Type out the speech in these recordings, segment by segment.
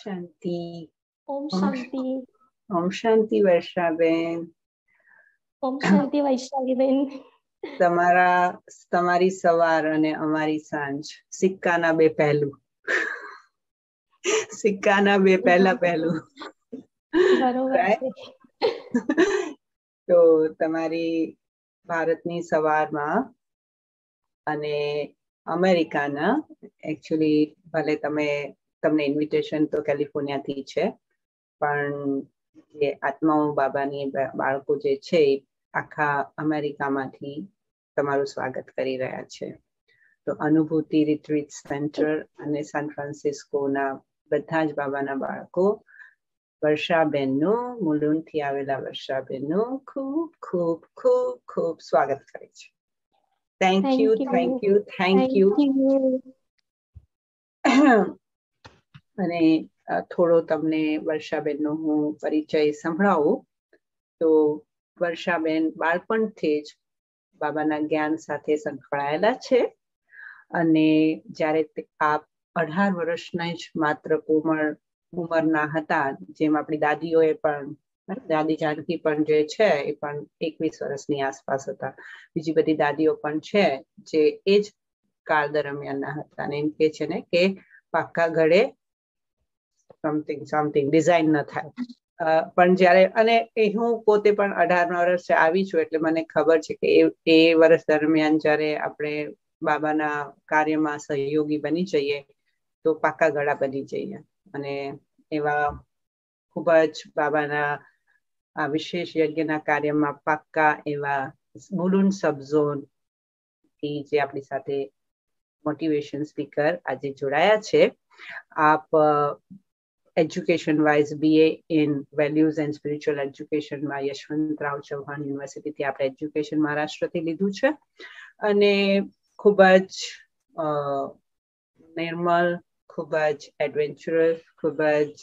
શાંતિ. ઓમ શાંતિ. ઓમ શાંતિ વર્ષાબેન. ઓમ શાંતિ વૈશાલીબેન. તમારી સવાર અને અમારી સાંજ સિક્કાના બે પહેલું. સિક્કાના બે પહેલું. બરોબર છે. તો તમારી ભારતની સવારમાં અને અમેરિકાના એકચ્યુઅલી ભલે તમને ઇન્વિટેશન તો કેલિફોર્નિયાથી છે, પણ જે આત્માઓ બાબાની બાળકો જે છે આખા અમેરિકામાંથી તમારું સ્વાગત કરી રહ્યા છે. તો અનુભૂતિ રિટ્રીટ સેન્ટર અને સાન ફ્રાન્સિસ્કોના બધા જ બાબાના બાળકો વર્ષાબેનનું, મુલુંડથી આવેલા વર્ષાબેનનું ખૂબ ખૂબ ખૂબ ખૂબ સ્વાગત કરે છે. Thank you. અને થોડો તમને વર્ષાબેનનો હું પરિચય સંભળાવું. તો વર્ષાબેન બાળપણથી જ બાબાના જ્ઞાન સાથે સંકળાયેલા છે અને જ્યારે આપ 18 વર્ષના જ માત્ર ઉંમરના હતા, જેમ આપણી દાદીઓએ પણ, દાદી જાનકી પણ જે છે એ પણ 21 વર્ષની આસપાસ હતા. બીજી બધી દાદીઓ પણ છે જે એ જ કાળ દરમિયાનના હતા અને એમ કે છે ને કે પાક્કા ઘડે સમથિંગ ડિઝાઇન ન થાય. પણ જ્યારે અને હું પોતે પણ 18 વર્ષે આવી છું, એટલે મને ખબર છે કે એ વર્ષ દરમિયાન જ્યારે આપણે બાબાના કાર્યમાં સહયોગી બની જઈએ તો પાક્કા ગળા બની જઈએ. અને એવા ખૂબ જ બાબાના આ વિશેષ યજ્ઞના કાર્યમાં પાક્કા એવા મુલુંડ સબઝોન થી જે આપણી સાથે મોટિવેશન સ્પીકર આજે જોડાયા છે. આપ education wise BA in values and spiritual એજ્યુકેશનમાં યશવંતરાવ ચૌહાણ યુનિવર્સિટીથી આપણે એજ્યુકેશન મહારાષ્ટ્રથી લીધું છે અને ખૂબ જ નિર્મલ, ખૂબ જ એડવેન્ચરસ, ખૂબ જ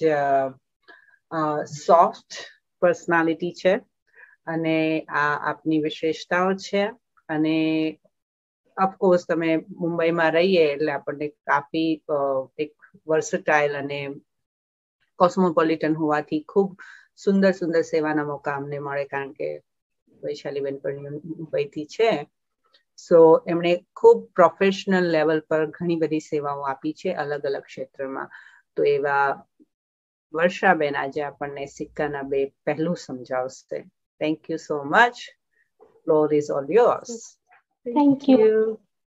સોફ્ટ પર્સનાલિટી છે અને આ આપની વિશેષતાઓ છે. અને ઓફકોર્સ તમે મુંબઈમાં રહીએ એટલે આપણને કાફી એક વર્સટાઇલ અને કોસ્મોપોલિટન હોવાથી ખૂબ સુંદર સુંદર સેવાના મોકા અમને મળે, કારણ કે વૈશાલીબેન પણ મુંબઈથી છે. સો એમણે ખૂબ પ્રોફેશનલ લેવલ પર ઘણી બધી સેવાઓ આપી છે અલગ અલગ ક્ષેત્રમાં. તો એવા વર્ષાબેન આજે આપણને સિક્કાના બે પહેલું સમજાવશે. Thank you so much. Floor is all yours. Thank you.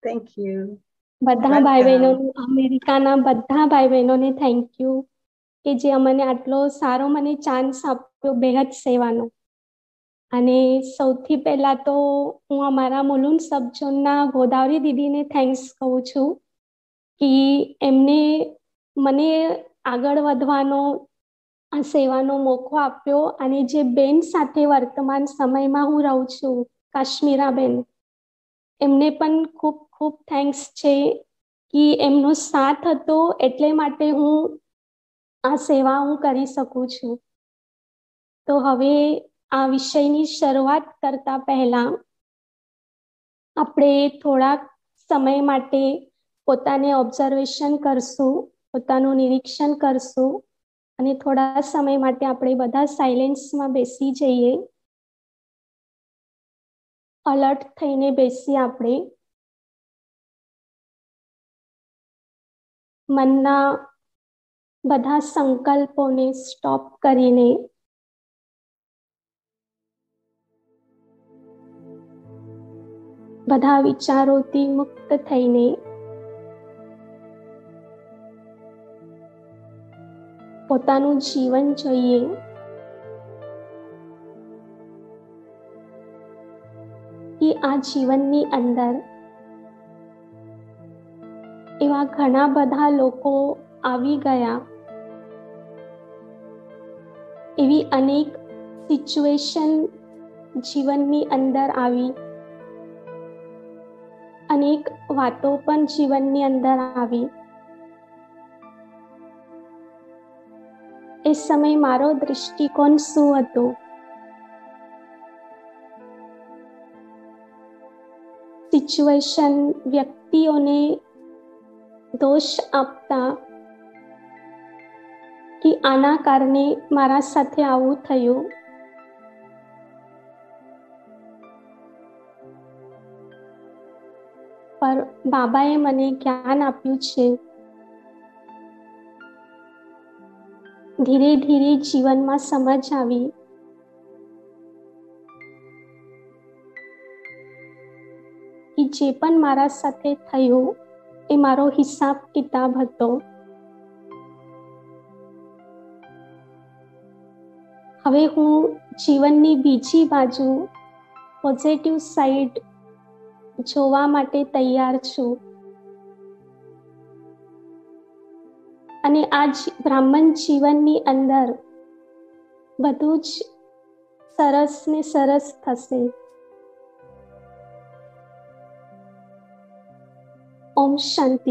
બધા Welcome. ભાઈ બહેનો, અમેરિકાના બધા ભાઈ બહેનોને થેન્ક યુ કે જે અમને આટલો સારો મને ચાન્સ આપ્યો બેહદ સેવાનો. અને સૌથી પહેલા તો હું અમારા મુલુંડ સબઝોનના ગોદાવરી દીદીને થેન્ક્સ કહું છું કે એમને મને આગળ વધવાનો આ સેવાનો મોકો આપ્યો. અને જે બેન સાથે વર્તમાન સમયમાં હું રહું છું, કાશ્મીરાબેન, એમને પણ ખૂબ ખૂબ થેન્ક્સ છે કે એમનો સાથ હતો એટલે માટે હું આ સેવા કરી શકું છું. તો હવે આ વિષયની શરૂઆત કરતા પહેલા આપણે થોડાક સમય માટે પોતાને ઓબ્ઝર્વેશન કરશું, પોતાનું નિરીક્ષણ કરશું અને થોડા સમય માટે આપણે બધા સાયલેન્સમાં બેસી જઈએ. અલર્ટ થઈને બેસી આપણે મનના બધા સંકલ્પોને સ્ટોપ કરીને બધા વિચારોથી મુક્ત થઈને પોતાનું જીવન જોઈએ. કે આ જીવનની અંદર એવા ઘણા બધા લોકો આવી ગયા, એવી અનેક સિચ્યુએશન જીવનની અંદર આવી, અનેક વાતો પણ જીવનની અંદર આવી. એ સમય મારો દૃષ્ટિકોણ શું હતો? સિચ્યુએશન વ્યક્તિઓને દોષ આપતા કે આના કારણે મારા સાથે આવું થયું. પર બાબાએ મને જ્ઞાન આપ્યું છે. ધીરે ધીરે જીવનમાં સમજ આવી કે જે પણ મારા સાથે થયું એ મારો હિસાબ કિતાબ હતો. હવે હું જીવનની બીજી બાજુ પોઝિટિવ સાઈડ જોવા માટે તૈયાર છું. અને આ બ્રાહ્મણ જીવનની અંદર બધું જ સરસ ને સરસ થશે. ઓમ શાંતિ.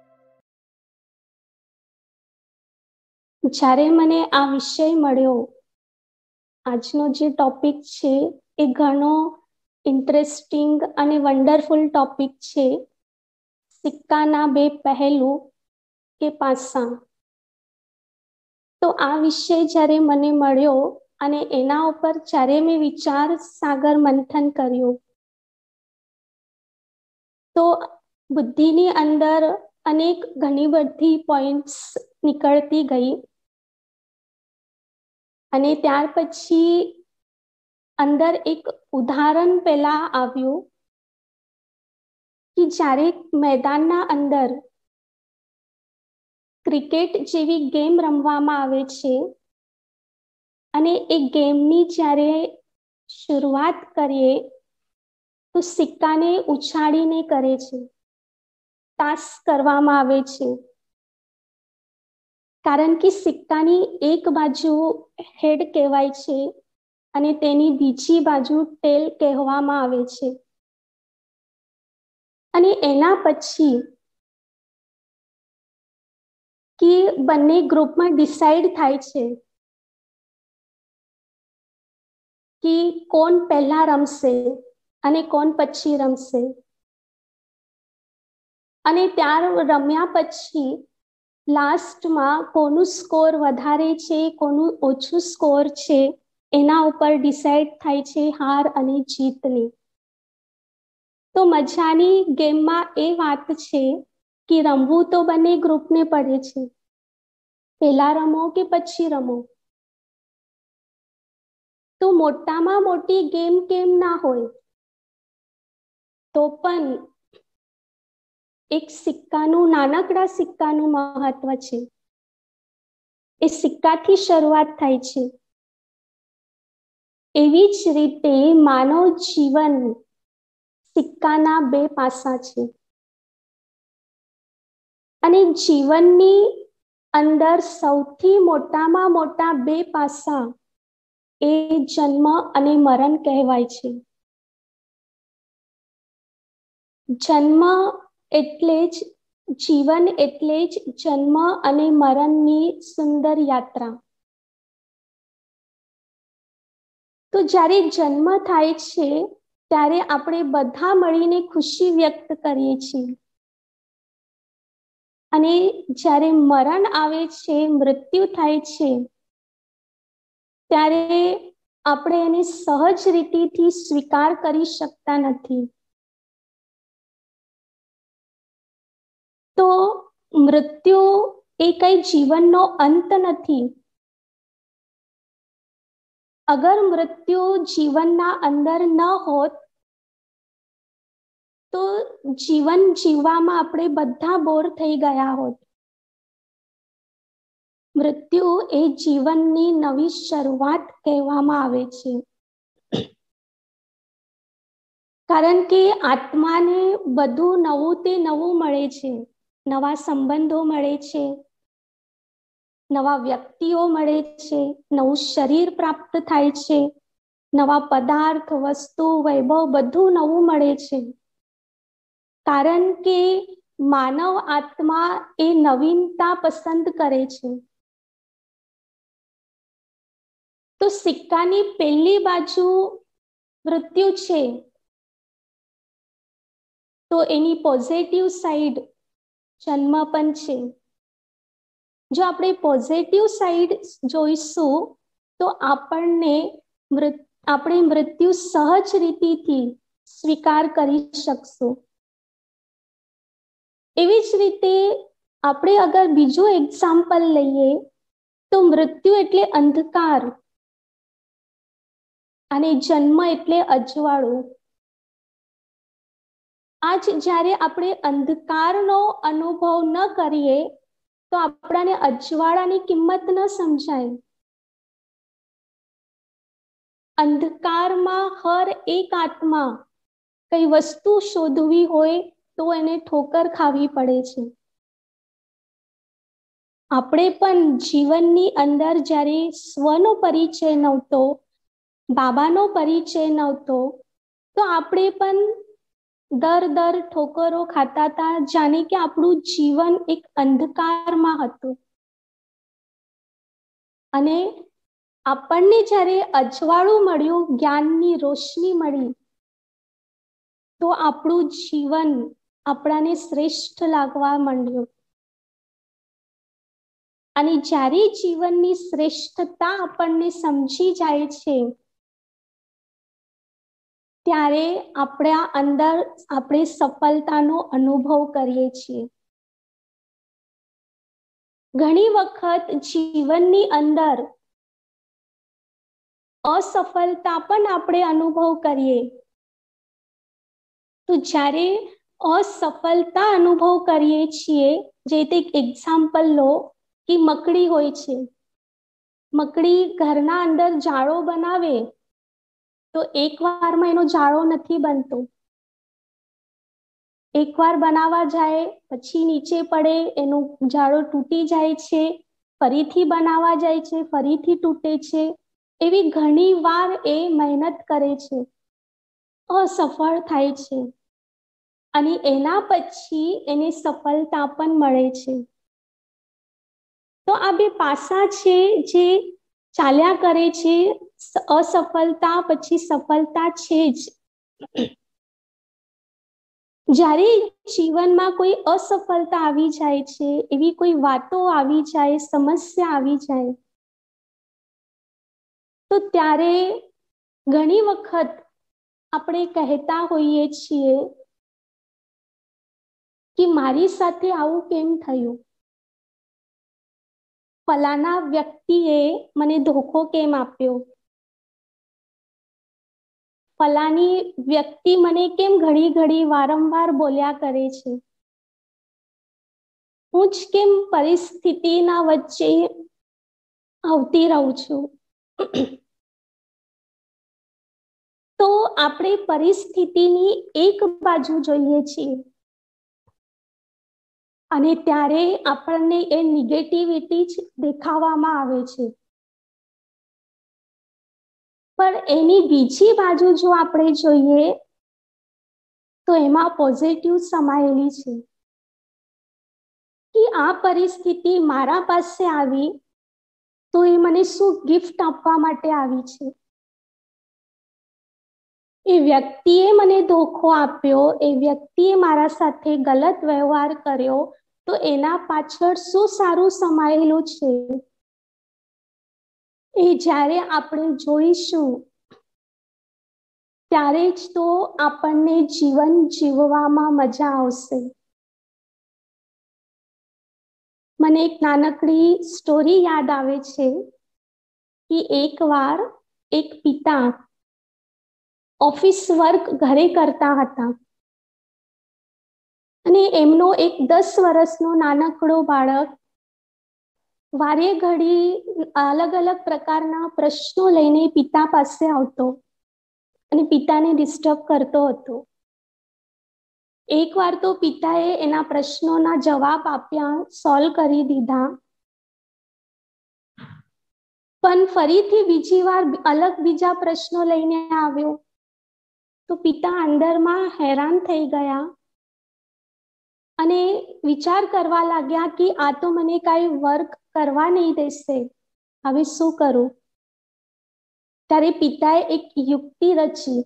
જ્યારે મને આ વિષય મળ્યો, આજનો જે ટોપિક છે એ ઘણો ઇન્ટરેસ્ટિંગ અને વન્ડરફુલ ટોપિક છે. સિક્કાના બે પહેલું કે પાસા. તો આ વિષય જ્યારે મને મળ્યો અને એના ઉપર જ્યારે મેં વિચાર સાગર મંથન કર્યું, તો બુદ્ધિની અંદર અનેક ઘણી બધી પોઈન્ટ્સ નીકળતી ગઈ. અને ત્યાર પછી અંદર એક ઉદાહરણ પહેલા આવ્યું કે જ્યારે મેદાનના અંદર ક્રિકેટ જેવી ગેમ રમવામાં આવે છે અને એ ગેમની જ્યારે શરૂઆત કરીએ તો સિક્કાને ઉછાળીને કરે છે, ટોસ કરવામાં આવે છે. કારણ કે સિક્કાની એક બાજુ હેડ કહેવાય છે અને તેની બીજી બાજુ ટેલ કહેવામાં આવે છે. અને એના પછી કે બંને ગ્રુપમાં ડિસાઈડ થાય છે કે કોણ પહેલા રમશે અને કોણ પછી રમશે. અને ત્યાર રમ્યા પછી લાસ્ટમાં કોનું સ્કોર વધારે છે, કોનું ઓછું સ્કોર છે, એના ઉપર ડિસાઈડ થાય છે હાર અને જીતની. તો મજાની ગેમમાં એ વાત છે કે રમવું તો બંને ગ્રુપને પડે છે. પહેલા રમો કે પછી રમો. તો મોટામાં મોટી ગેમ કેમ ના હોય, તો પણ એક સિક્કાનું, નાનકડા સિક્કાનું મહત્વ છે. એ સિક્કાથી શરૂઆત થાય છે. એવી જ રીતે માનવ જીવન સિક્કાના બે પાસા છે. અને જીવનની અંદર સૌથી મોટામાં મોટા બે પાસા એ જન્મ અને મરણ કહેવાય છે. જન્મ એટલે જ જીવન, એટલે જ જન્મ અને મરણની સુંદર યાત્રા. તો જ્યારે જન્મ થાય છે ત્યારે આપણે બધા મળીને ખુશી વ્યક્ત કરીએ છીએ. અને જ્યારે મરણ આવે છે, મૃત્યુ થાય છે, ત્યારે આપણે એને સહજ રીતેથી સ્વીકાર કરી શકતા નથી. તો મૃત્યુ એ કઈ જીવનનો અંત નથી. અગર મૃત્યુ જીવનના અંદર ન હોત તો જીવન જીવવામાં આપણે બધા બોર થઈ ગયા હોત. મૃત્યુ એ જીવનની નવી શરૂઆત કહેવામાં આવે છે. કારણ કે આત્માને બધું નવું તે નવું મળે છે. નવા સંબંધો મળે છે, નવા વ્યક્તિઓ મળે છે, નવું શરીર પ્રાપ્ત થાય છે, નવા પદાર્થ, વસ્તુ, વૈભવ બધું નવું મળે છે. કારણ કે માનવ આત્મા એ નવીનતા પસંદ કરે છે. તો સિક્કાની પહેલી બાજુ મૃત્યુ છે, તો એની પોઝિટિવ સાઈડ જન્મ પણ છે. જો આપણે પોઝિટિવ સાઈડ જોઈશું તો આપણે મૃત્યુ સહજ રીતેથી સ્વીકાર કરી શકશું. એવી જ રીતે આપણે અગર બીજું એક્ઝામ્પલ લઈએ તો મૃત્યુ એટલે અંધકાર અને જન્મ એટલે અજવાળું. આજ જ્યારે આપણે અંધકારનો અનુભવ ન કરીએ તો આપણાને અજવાળાની કિંમત ન સમજાય. અંધકારમાં હર એક આત્મા કઈ વસ્તુ શોધવી હોય તો એને ઠોકર ખાવી પડે છે. આપણે પણ જીવનની અંદર જ્યારે સ્વનો પરિચય નહોતો, બાબાનો પરિચય નહોતો, તો આપણે પણ દર ઠોકરો ખાતા હતા, જાણે કે આપણું જીવન એક અંધકારમાં હતું. અને આપણને જ્યારે અજવાળું મળ્યું, જ્ઞાનની રોશની મળી, તો આપણું જીવન આપણાને શ્રેષ્ઠ લાગવા માંડ્યું. અને જ્યારે જીવનની શ્રેષ્ઠતા આપણને સમજી જાય છે ત્યારે આપણા અંદર આપણે સફળતાનો અનુભવ કરીએ છીએ. ઘણી વખત જીવનની અંદર અસફળતા પણ આપણે અનુભવ કરીએ, તો જ્યારે અસફળતા અનુભવ કરીએ છીએ, જે તે એક્ઝામ્પલ લો કે મકડી હોય છે. મકડી ઘરના અંદર જાળો બનાવે તો એક વારમાં એનો જાળો નથી બનતો. એકવાર બનાવવા જાય પછી નીચે પડે, એનો જાળો તૂટી જાય છે, ફરીથી બનાવવા જાય છે, ફરીથી તૂટે છે. એવી ઘણી વાર એ મહેનત કરે છે, અસફળ થાય છે, અને એના પછી એને સફળતા પણ મળે છે. તો આ બે પાસા છે જે ચાલ્યા કરે છે. અસફળતા પછી સફળતા છે જ. જ્યારે જીવનમાં કોઈ અસફળતા આવી જાય છે, એવી કોઈ વાતો આવી જાય, સમસ્યા આવી જાય, તો ત્યારે ઘણી વખત આપણે કહેતા હોઈએ છીએ કે મારી સાથે આવું કેમ થયું? ફલાના વ્યક્તિએ મને ધોખો કેમ આપ્યો? ફલાની વ્યક્તિ મને કેમ ઘડી વારંવાર બોલ્યા કરે છે? હું જ કેમ પરિસ્થિતિના વચ્ચે આવતી રહું છું? તો આપણે પરિસ્થિતિની એક બાજુ જોઈએ છીએ અને ત્યારે આપણને એ નેગેટિવિટી જ દેખાવામાં આવે છે. પણ એની બીજી બાજુ જો આપણે જોઈએ તો એમાં પોઝિટિવ સમાયેલી છે કે આ પરિસ્થિતિ મારા પાસે આવી તો એ મને શું ગિફ્ટ આપવા માટે આવી છે? એ વ્યક્તિએ મને ધોખો આપ્યો, એ વ્યક્તિએ મારા સાથે ગલત વ્યવહાર કર્યો, તો એના પાછળ શું સારું સમાયેલું છે? એ જ્યારે આપણે જોઈશું ત્યારે જ તો આપણને જીવન જીવવામાં મજા આવશે. મને એક નાનકડી સ્ટોરી યાદ આવે છે કે એકવાર એક પિતા ઓફિસ વર્ક ઘરે કરતા હતા અને એમનો એક 10 વર્ષનો નાનકડો બાળક વારે ઘડી અલગ પ્રકારના પ્રશ્નો લઈને પિતા પાસે આવતો અને પિતાને ડિસ્ટર્બ કરતો હતો. એકવાર તો પિતાએ એના પ્રશ્નોના જવાબ આપ્યા, સોલ્વ કરી દીધા, પણ ફરીથી બીજી વાર બીજા પ્રશ્નો લઈને આવ્યો તો પિતા અંદરમાં હેરાન થઈ ગયા અને વિચાર કરવા લાગ્યા કે આ તો મને કાંઈ વર્ક કરવા નહીં દેશે, હવે શું કરું? ત્યારે પિતાએ એક યુક્તિ રચી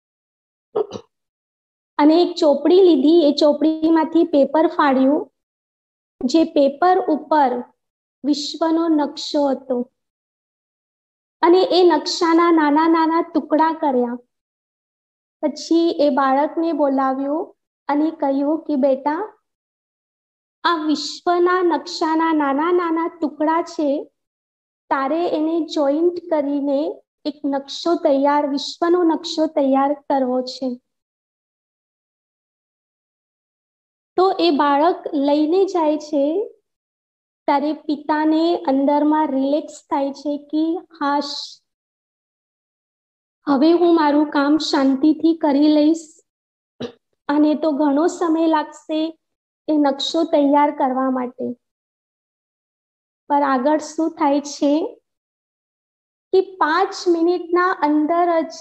અને એક ચોપડી લીધી. એ ચોપડીમાંથી પેપર ફાડ્યું, જે પેપર ઉપર વિશ્વનો નકશો હતો અને એ નકશાના નાના નાના ટુકડા કર્યા. પછી એ બાળકને બોલાવ્યું અને કહ્યું કે બેટા, આ વિશ્વના નકશાના નાના નાના ટુકડા છે, તારે એને જોઈન્ટ કરીને એક નકશો તૈયાર, વિશ્વનો નકશો તૈયાર કરવો છે. તો એ બાળક લઈને જાય છે, ત્યારે પિતાને અંદરમાં રિલેક્સ થાય છે કે હાશ, હવે હું મારું કામ શાંતિથી કરી લઈશ, અને તો ઘણો સમય લાગશે એ નકશો તૈયાર કરવા માટે. પર આગળ શું થાય છે કે 5 મિનિટના અંદર જ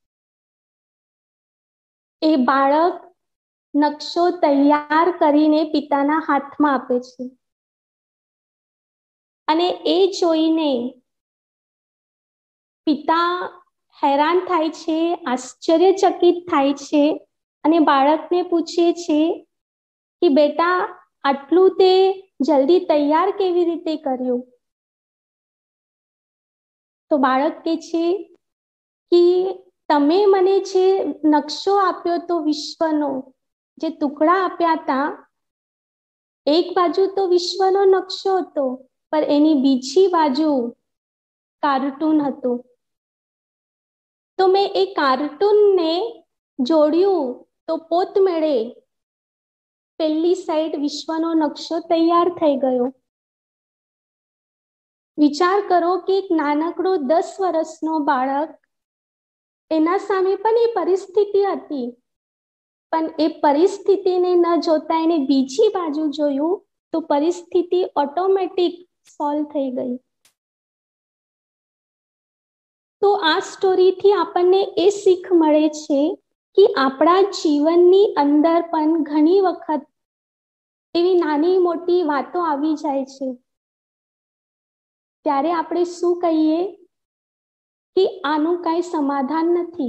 એ બાળક નકશો તૈયાર કરીને પિતાના હાથમાં આપે છે. અને એ જોઈને પિતા હેરાન થાય છે, આશ્ચર્યચકિત થાય છે અને બાળકને પૂછે છે કે બેટા, આટલું તે જલ્દી તૈયાર કેવી રીતે કર્યું? તો બાળક કહે છે કે તમે મને જે નકશો આપ્યો તો વિશ્વનો, જે ટુકડા આપ્યા હતા, એક બાજુ તો વિશ્વનો નકશો હતો, પણ એની બીજી બાજુ કાર્ટૂન હતું. તો મેં એ કાર્ટૂનને જોડ્યું તો પોતમેળે પેલી સાઈડ વિશ્વનો નકશો તૈયાર થઈ ગયો. વિચાર કરો કે એક નાનકડો 10 વર્ષનો બાળક, એના સામે પણ એ પરિસ્થિતિ હતી, પણ એ પરિસ્થિતિને ન જોતા એને બીજી બાજુ જોયું તો પરિસ્થિતિ ઓટોમેટિક સોલ્વ થઈ ગઈ. તો આ સ્ટોરીથી આપણને એ શીખ મળે છે કે આપણા જીવનની અંદર પણ ઘણી વખત એવી નાની મોટી વાતો આવી જાય છે, ત્યારે આપણે શું કહીએ કે આનું કાંઈ સમાધાન નથી,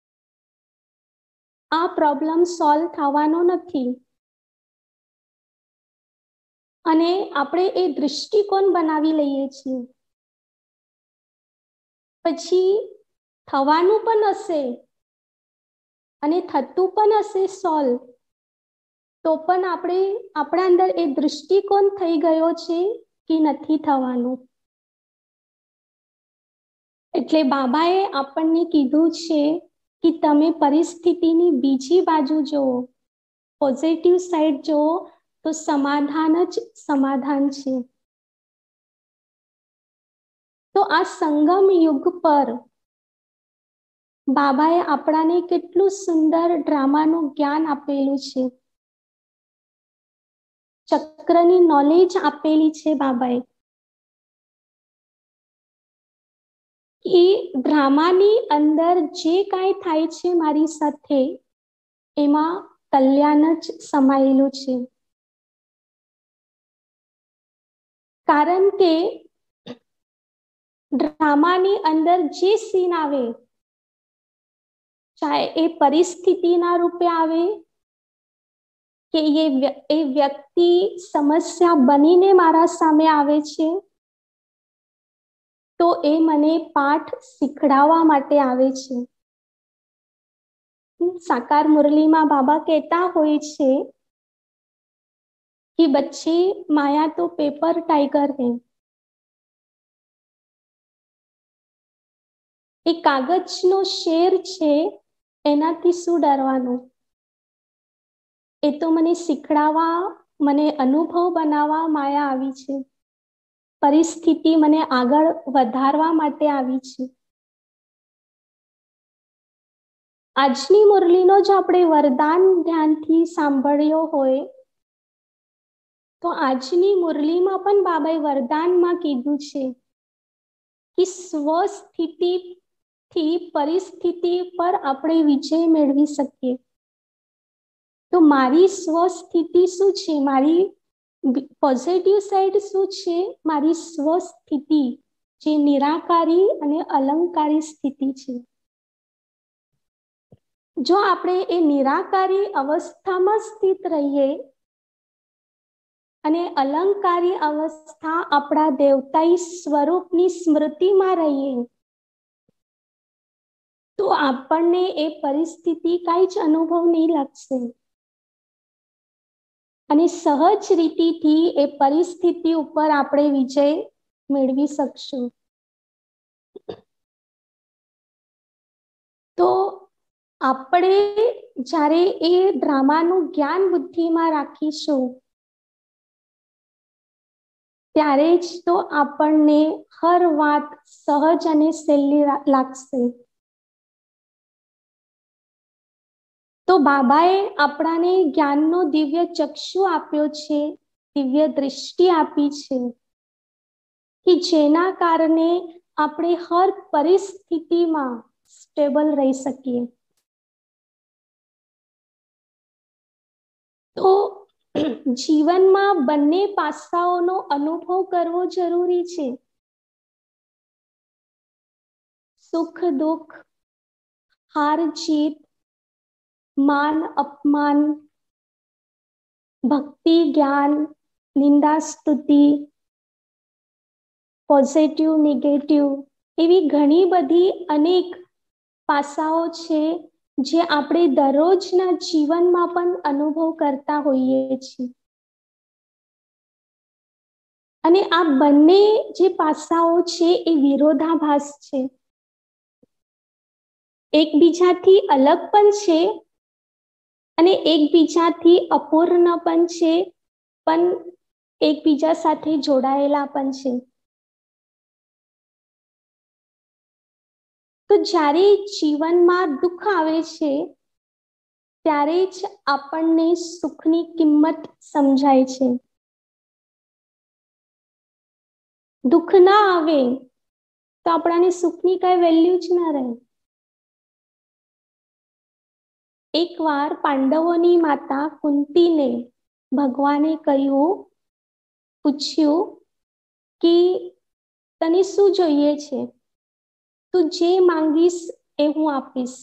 આ પ્રોબ્લેમ સોલ્વ થવાનો નથી. અને આપણે એ દૃષ્ટિકોણ બનાવી લઈએ છીએ. પછી થવાનું પણ હશે અને થતું પણ હશે સોલ્વ, તો પણ આપણા અંદર એ દૃષ્ટિકોણ થઈ ગયો છે કે નથી થવાનું. એટલે બાબાએ આપણને કીધું છે કે તમે પરિસ્થિતિની બીજી બાજુ જુઓ, પોઝિટિવ સાઈડ જુઓ, તો સમાધાન જ સમાધાન છે. તો આ સંગમ યુગ પર બાબાએ આપણાને કેટલું સુંદર ડ્રામાનું જ્ઞાન આપેલું છે, ચક્રની નોલેજ આપેલી છે બાબાએ. એ ડ્રામાની અંદર જે કાંઈ થાય છે મારી સાથે, એમાં કલ્યાણ જ સમાયેલું છે. કારણ કે ડ્રામાની અંદર જે સીન આવે, ચાહે એ પરિસ્થિતિના રૂપે આવે કે એ વ્યક્તિ સમસ્યા બનીને મારા સામે આવે છે, તો એ મને પાઠ શીખડાવવા માટે આવે છે. સાકાર મુરલીમાં બાબા કહેતા હોય છે कि बच्चे माया तो पेपर टाइगर है, એ કાગજનો શેર છે, એનાથી શું ડરવાનું? એ તો મને શીખડાવવા, મને અનુભવ બનાવવા માયા આવી છે, પરિસ્થિતિ મને આગળ વધારવા માટે આવી છે. આજની મુરલીનો જો આપણે વરદાન ધ્યાનથી સાંભળ્યો હોય, તો આજની મુરલીમાં પણ બાબાએ વરદાનમાં કીધું છે કે સ્વસ્થિતિથી પરિસ્થિતિ પર આપણે વિજય મેળવી શકીએ. તો મારી સ્વસ્થિતિ શું છે, મારી પોઝિટિવ સાઈડ શું છે? મારી સ્વસ્થિતિ, જે નિરાકારી અને અલંકારી સ્થિતિ છે. જો આપણે એ નિરાકારી અવસ્થામાં સ્થિત રહીએ, અને અલંકારી અવસ્થા આપણા દેવતાઈ સ્વરૂપની સ્મૃતિમાં રહીએ તો આપણને એ પરિસ્થિતિ કાંઈ જ અનુભવ નહીં લાગશે અને સહજ રીતિથી એ પરિસ્થિતિ ઉપર આપણે વિજય મેળવી શકશું. તો આપણે જ્યારે એ ડ્રામાનું જ્ઞાન બુદ્ધિમાં રાખીશું ત્યારે જ તો આપણને હર વાત સહજ અને સહેલી લાગશે. તો બાબાએ આપણાને જ્ઞાનનો દિવ્ય ચક્ષુ આપ્યો છે, દિવ્ય દૃષ્ટિ આપી છે કે જેના કારણે આપણે હર પરિસ્થિતિમાં સ્ટેબલ રહી શકીએ. તો જીવનમાં બંને પાસાઓનો અનુભવ કરવો જરૂરી છે. સુખ દુઃખ, હાર જીત, માન અપમાન, ભક્તિ જ્ઞાન, નિંદા સ્તુતિ, પોઝિટિવ નેગેટિવ, એવી ઘણી બધી અનેક પાસાઓ છે જે આપણે દરરોજના જીવનમાં પણ અનુભવ કરતા હોઈએ છીએ. અને આ બંને જે પાસાઓ છે એ વિરોધાભાસ છે, એકબીજાથી અલગ પણ છે અને એકબીજાથી અપૂર્ણ પણ છે, પણ એકબીજા સાથે જોડાયેલા પણ છે. તો જ્યારે જીવનમાં દુઃખ આવે છે ત્યારે જ આપણને સુખની કિંમત સમજાય છે. દુઃખ ના આવે તો આપણાને સુખની કઈ વેલ્યુ જ ના રહે. એકવાર પાંડવોની માતા કુંતીને ભગવાને પૂછ્યું કે તને શું જોઈએ છે? તું જે માંગીશ એ હું આપીશ.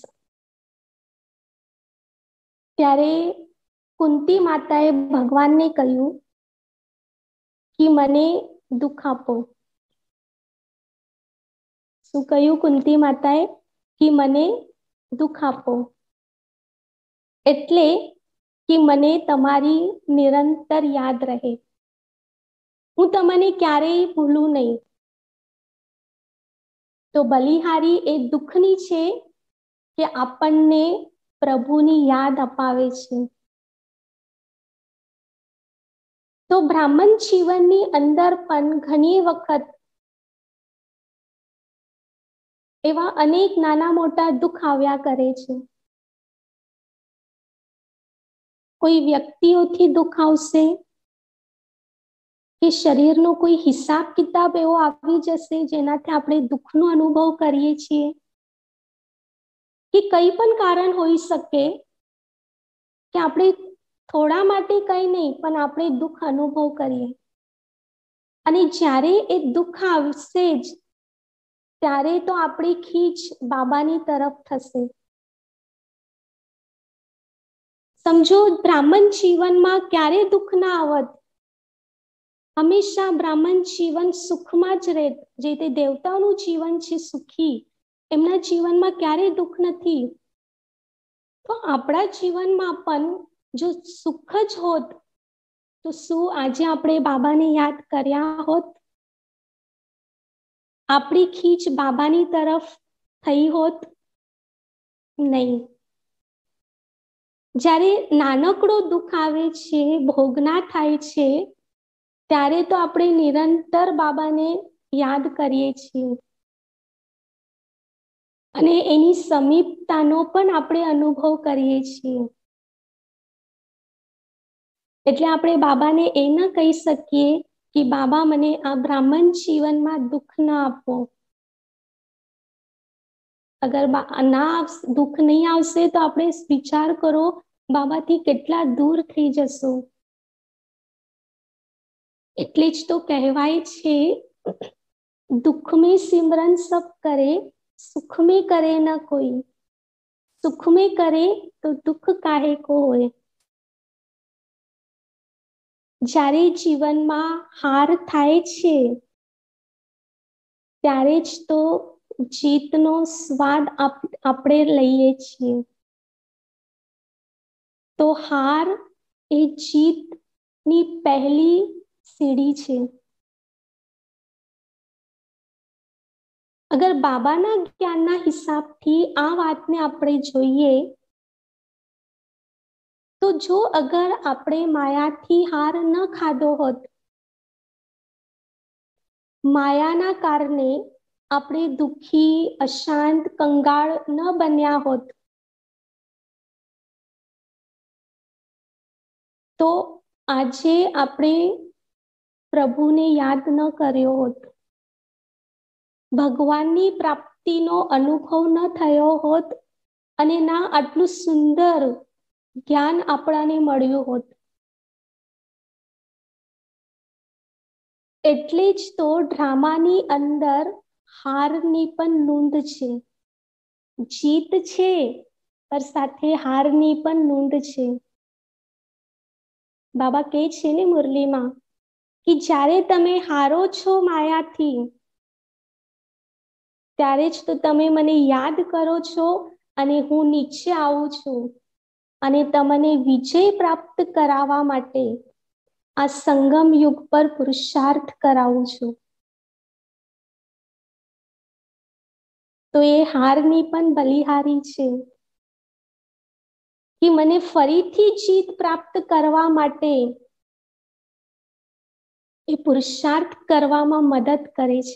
ત્યારે કુંતી માતાએ ભગવાનને કહ્યું કે મને દુઃખ આપો. શું કહ્યું કુંતી માતાએ? કે મને દુઃખ આપો, એટલે કે મને તમારી નિરંતર યાદ રહે, હું તમને ક્યારેય ભૂલું નહીં. તો બલિહારી એ દુઃખની છે કે આપણને પ્રભુની યાદ અપાવે છે. તો બ્રાહ્મણ જીવનની અંદર પણ ઘણી વખત એવા અનેક નાના મોટા દુઃખ આવ્યા કરે છે. કોઈ વ્યક્તિઓથી દુઃખ આવશે કે શરીરનો કોઈ હિસાબ કિતાબ એવો આવી જશે જેનાથી આપણે દુઃખનો અનુભવ કરીએ છીએ, કે કંઈ પણ કારણ હોઈ શકે કે આપણે થોડા માટે કંઈ નહીં પણ આપણે દુઃખ અનુભવ કરીએ અને જ્યારે એ દુઃખ આવશે જ ત્યારે તો આપણી ખીચ બાબાની તરફ થશે. સમજો બ્રાહ્મણ જીવનમાં ક્યારે દુઃખ ના આવત, હંમેશા બ્રાહ્મણ જીવન સુખમાં જ રહે. જે તે દેવતાઓનું જીવન છે સુખી, એમના જીવનમાં ક્યારેય દુઃખ નથી. તો આપણા જીવનમાં પણ જો સુખ જ હોત તો શું આજે આપણે બાબાને યાદ કર્યા હોત? આપણી ખીચ બાબાની તરફ થઈ હોત? નહીં. જ્યારે નાનકડો દુઃખ આવે છે, ભોગના થાય છે, ત્યારે તો આપણે નિરંતર બાબાને યાદ કરીએ છીએ અને એની સમીપતાનો પણ આપણે અનુભવ કરીએ છીએ. એટલે આપણે બાબાને એ ન કહી શકીએ કે બાબા મને આ બ્રાહ્મણ જીવનમાં દુઃખ ના આપો. અગર દુઃખ નહીં આવશે તો આપણે વિચાર કરો બાબાથી કેટલા દૂર થઈ જશું. એટલે જ તો કહેવાય છે दुख में सिमरन सब करे, सुख में करे न कोई, सुख में करे तो दुख काहे को होए। જ્યારે જીવનમાં હાર થાય છે ત્યારે જ તો જીતનો સ્વાદ આપણે લઈએ છીએ. તો હાર એ જીતની પહેલી સીડી છે. અગર બાબાના જ્ઞાનના હિસાબથી આ વાતને આપણે જોઈએ તો જો અગર આપણે માયાથી હાર ન ખાધો હોત, માયાના કારણે આપણે દુઃખી, અશાંત, કંગાળ ન બન્યા હોત, તો આજે આપણે પ્રભુને યાદ ન કર્યો હોત, ભગવાનની પ્રાપ્તિનો અનુભવ ન થયો હોત અને ના આટલું સુંદર જ્ઞાન આપણાને મળ્યું હોત. એટલે જ તો ડ્રામાની અંદર હારની પણ નોંધ છે. જીત છે પણ સાથે હારની પણ નોંધ છે. બાબા કહે છે ને મુરલીમાં કે જ્યારે તમે હારો છો માયાથી, ત્યારે જ તો તમે મને યાદ કરો છો અને હું નીચે આવું છું અને તમને વિજય પ્રાપ્ત કરાવવા માટે આ સંગમ યુગ પર પુરુષાર્થ કરાવું છું. તો એ હારની પણ બલિહારી છે કે મને ફરીથી જીત પ્રાપ્ત કરવા માટે એ પુરુષાર્થ કરવામાં મદદ કરે છે.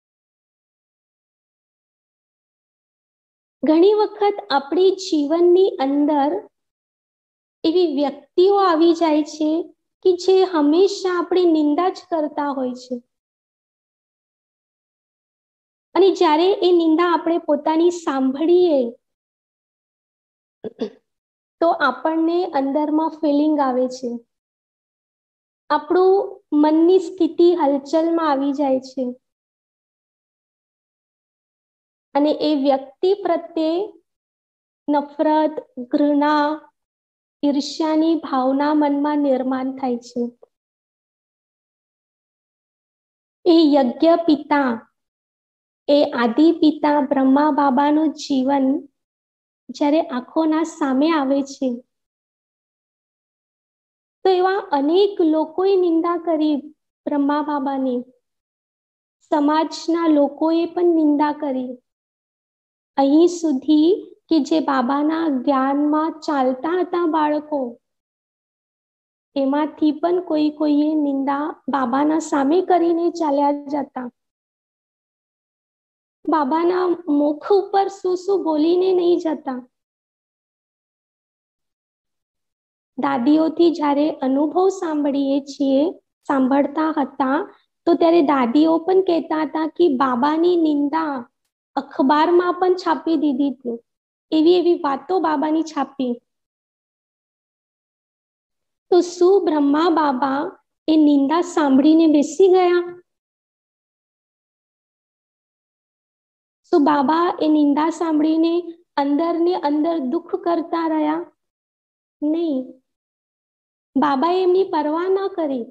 ઘણી વખત આપણી જીવનની અંદર એવી વ્યક્તિઓ આવી જાય છે કે જે હંમેશા આપણી નિંદા જ કરતા હોય છે. અને જ્યારે એ નિંદા આપણે પોતાની સાંભળીએ તો આપણને અંદરમાં ફિલિંગ આવે છે, આપણું મનની સ્થિતિ હલચલમાં આવી જાય છે અને એ વ્યક્તિ પ્રત્યે નફરત, ઘૃણા, ઈર્ષ્યાની ભાવના મનમાં નિર્માણ થાય છે. એ યજ્ઞ પિતા, એ આદિ પિતા બ્રહ્મા બાબાનું જીવન જ્યારે આંખોના સામે આવે છે તો એવા અનેક લોકોએ નિંદા કરી બ્રહ્મા બાબાની, સમાજના લોકોએ પણ નિંદા કરી. અહીં સુધી કે જે બાબાના જ્ઞાનમાં ચાલતા હતા બાળકો, એમાંથી પણ કોઈએ નિંદા બાબાના સામે કરીને ચાલ્યા જતા. બાબાના મુખ ઉપર શું બોલીને નહીં જતા. દાદીઓથી જ્યારે અનુભવ સાંભળીએ છીએ, સાંભળતા હતા, તો ત્યારે દાદીઓ પણ કહેતા હતા કે બાબાની નિંદા અખબારમાં પણ છાપી દીધી હતી. એવી વાતો બાબાની છાપી. તો શું બ્રહ્મા બાબા એ નિંદા સાંભળીને બેસી ગયા? શું બાબા એ નિંદા સાંભળીને અંદર ને અંદર દુઃખ કરતા રહ્યા? નહીં. બાબાએ એમની પરવા ન કરી.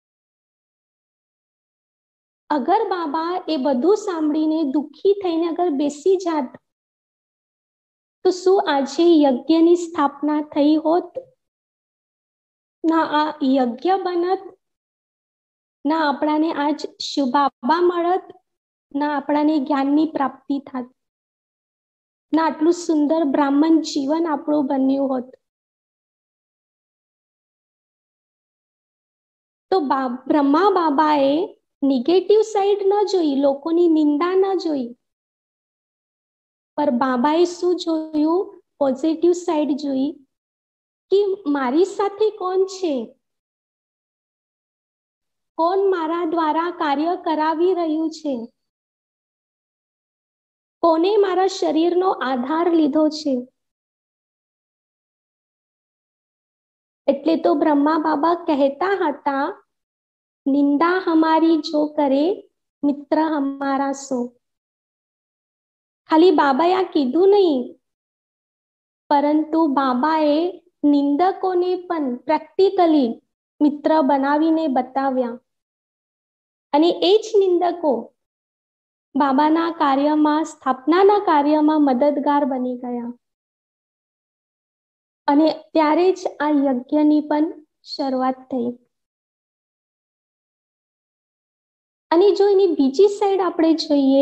અગર બાબા એ બધું સાંભળીને દુઃખી થઈને અગર બેસી જાત તો શું આજે યજ્ઞની સ્થાપના થઈ હોત? ના આ યજ્ઞ બનત, ના આપણાને આજ શુભાબા મળત, ના આપણાને જ્ઞાનની પ્રાપ્તિ થાત, ના આટલું સુંદર બ્રાહ્મણ જીવન આપણું બન્યું હોત. તો બ્રહ્મા બાબાએ નેગેટિવ સાઈડ ન જોઈ, લોકોની નિંદા ન જોઈ, પર બાબાએ શું જોયું? પોઝિટિવ સાઈડ જોઈ કે મારી સાથે કોણ છે, કોણ મારા દ્વારા કાર્ય કરાવી રહ્યું છે, કોને મારા શરીરનો આધાર લીધો છે. એટલે તો બ્રહ્મા બાબા કહેતા હતા, નિંદા હમારી જો કરે મિત્ર હમારા સો. ખાલી બાબાએ આ કીધું નહીં, પરંતુ બાબાએ નિંદકોને પણ પ્રેક્ટિકલી મિત્ર બનાવીને બતાવ્યા અને એ જ નિંદકો બાબાના કાર્યમાં, સ્થાપનાના કાર્યમાં મદદગાર બની ગયા અને ત્યારે જ આ યજ્ઞની પણ શરૂઆત થઈ. અને જો એની બીજી સાઈડ આપણે જોઈએ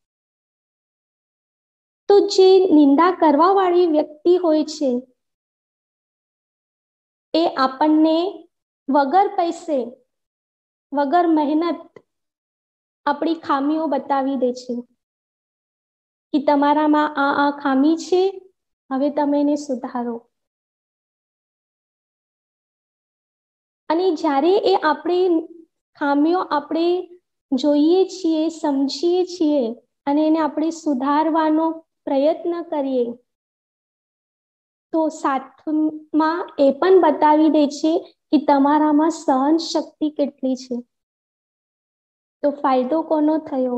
તો જે નિંદા કરવા વાળી વ્યક્તિ હોય છે એ આપણને વગર પૈસે, વગર મહેનત આપણી ખામીઓ બતાવી દે છે કે તમારામાં આ ખામી છે, હવે તમે એને સુધારો. અને જ્યારે એ આપણે ખામીઓ આપણે જોઈએ છીએ, સમજીએ છીએ અને એને આપણે સુધારવાનો પ્રયત્ન કરીએ તો સાથમાં એ પણ બતાવી દે છે કે તમારામાં સહન શક્તિ કેટલી છે. તો ફાયદો કોનો થયો?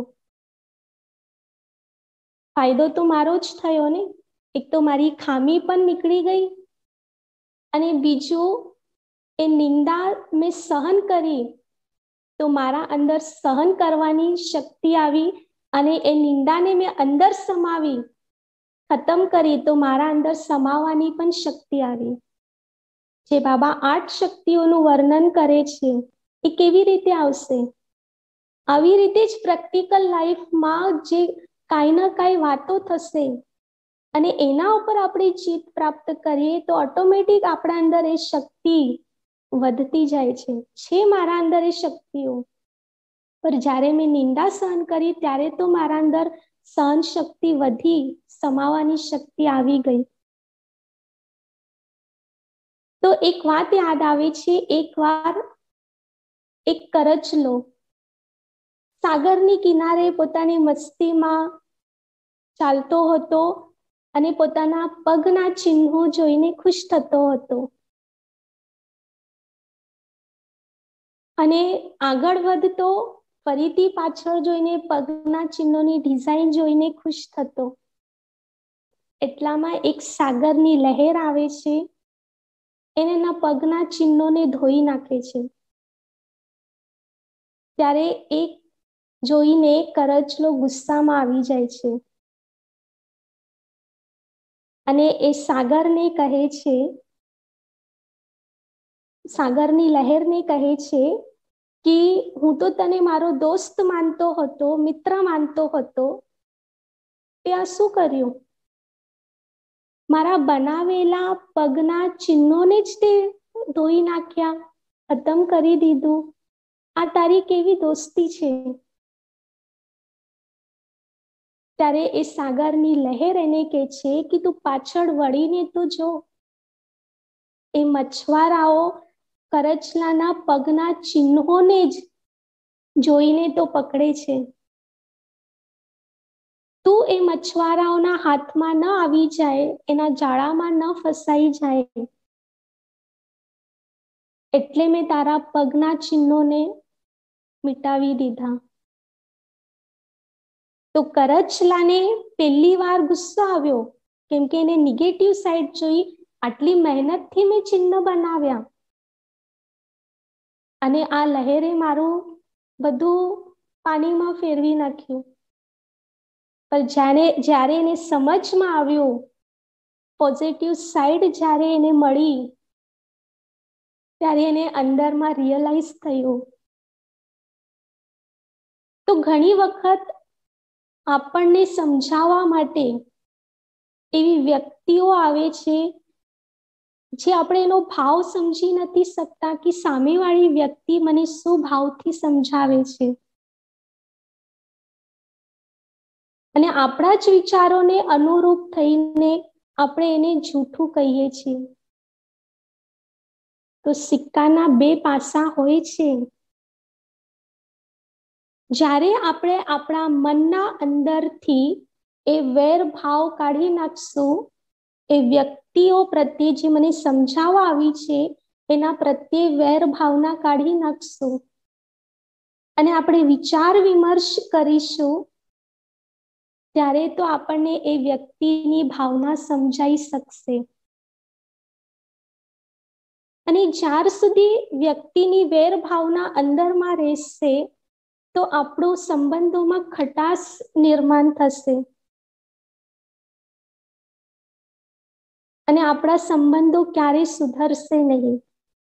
ફાયદો તો મારો જ થયો ને. એક તો મારી ખામી પણ નીકળી ગઈ અને બીજું એ નિંદા મેં સહન કરી તો મારા અંદર સહન કરવાની શક્તિ આવી અને એ નિંદાને મેં અંદર સમાવી, ખતમ કરી તો મારા અંદર સમાવવાની પણ શક્તિ આવી. જે બાબા 8 શક્તિઓનું વર્ણન કરે છે એ કેવી રીતે આવશે? આવી રીતે જ પ્રેક્ટિકલ લાઈફમાં જે કાંઈ ના કાંઈ વાતો થશે અને એના ઉપર આપણે જીત પ્રાપ્ત કરીએ તો ઓટોમેટિક આપણા અંદર એ શક્તિ વધતી જાય છે મારા અંદર એ શક્તિઓ. પણ જ્યારે મેં નિંદા સહન કરી ત્યારે તો મારા અંદર સહન શક્તિ વધી, સમાવાની શક્તિ આવી ગઈ. તો એક વાત યાદ આવે છે, એકવાર એક કરચલો સાગરની કિનારે પોતાની મસ્તીમાં ચાલતો હતો અને પોતાના પગના ચિહ્નો જોઈને ખુશ થતો હતો. અને આગળ વધતો ફરીથી પાછળ જોઈને પગના ચિહ્નોની ડિઝાઇન જોઈને ખુશ થતો. એટલામાં એક સાગરની લહેર આવે છે, એના પગના ચિહ્નોને ધોઈ નાખે છે. ત્યારે એક જોઈને કરચલો ગુસ્સામાં આવી જાય છે અને એ સાગરને કહે છે, સાગરની લહેરને કહે છે કે હું તો તને મારો દોસ્ત માનતો હતો, મિત્ર માનતો હતો, તે આ શું કર્યું? મારા બનાવેલા પગના ચિહ્નોને જ તે ધોઈ નાખ્યા, ખતમ કરી દીધું. આ તારી કેવી દોસ્તી છે? ત્યારે એ સાગરની લહેર એને કહે છે કે તું પાછળ વળીને તો જો. એ મછવારાઓ કરચલાના પગના ચિહ્નોને જ જોઈને તો પકડે છે. તું એ મછવારાઓના હાથમાં ન આવી જાય, એના જાળામાં ન ફસાઈ જાય, એટલે મેં તારા પગના ચિહ્નોને મિટાવી દીધા. તો કરચલાને પહેલી વાર ગુસ્સો આવ્યો કેમ કે એને નેગેટિવ સાઈડ જોઈ. આટલી મહેનતથી મેં ચિહ્ન બનાવ્યા અને આ લહેરે મારું બધું પાણીમાં ફેરવી નાખ્યું. પણ જ્યારે એને સમજમાં આવ્યું, પોઝિટિવ સાઈડ જ્યારે એને મળી, ત્યારે એને અંદરમાં રિયલાઇઝ થયું. તો ઘણી વખત આપણને સમજાવવા માટે એવી વ્યક્તિઓ આવે છે જે આપણે એનો ભાવ સમજી નથી શકતા કે સામેવાળી વ્યક્તિ મને શું ભાવથી સમજાવે છે, અને આપણા જ વિચારોને અનુરૂપ થઈને આપણે એને જૂઠું કહીએ છીએ. તો સિક્કાના 2 પાસા હોય છે. જ્યારે આપણે આપણા મનના અંદરથી એ વેર ભાવ કાઢી નાખશું, એ વ્યક્તિઓ પ્રત્યે જે મને સમજાવવા આવી છે એના પ્રત્યે વેર ભાવના કાઢી નાખશું અને આપણે વિચાર વિમર્શ કરીશું, ત્યારે તો આપણને એ વ્યક્તિની ભાવના સમજાઈ શકશે. અને જ્યાર સુધી વ્યક્તિની વેર ભાવના અંદરમાં રહેશે તો આપણો સંબંધોમાં ખટાશ નિર્માણ થશે અને આપણા સંબંધો ક્યારેય સુધરશે નહીં.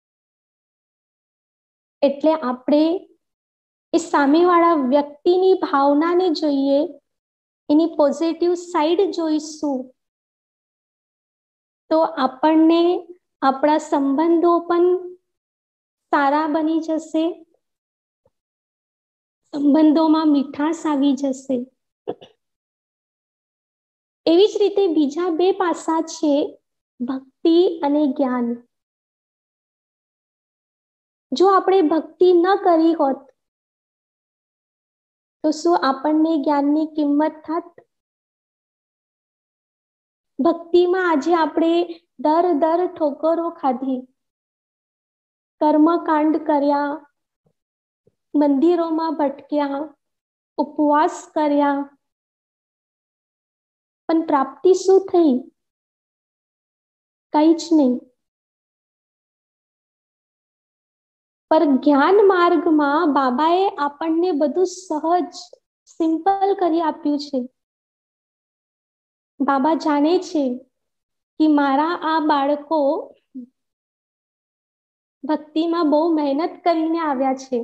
એટલે આપણે એ સામેવાળા વ્યક્તિની ભાવનાને જોઈએ, એની પોઝિટિવ સાઈડ જોઈશું તો આપણને આપણા સંબંધો પણ સારા બની જશે, સંબંધોમાં મીઠાશ આવી જશે. એવી જ રીતે બીજા બે પાસા છે, ભક્તિ અને જ્ઞાન. જો આપણે ભક્તિ ન કરી હોત તો શું આપણને જ્ઞાનની કિંમત થાત? ભક્તિમાં આજે આપણે દર ઠોકરો ખાધી, કર્મકાંડ કર્યા, મંદિરોમાં ભટક્યા, ઉપવાસ કર્યા, પણ પ્રાપ્તિ શું થઈ? કઈ જ નહીં. પર જ્ઞાન માર્ગમાં બાબાએ આપણને બધું સહજ, સિમ્પલ કરી આપ્યું છે. બાબા જાણે છે કે મારા આ બાળકો ભક્તિમાં બહુ મહેનત કરીને આવ્યા છે,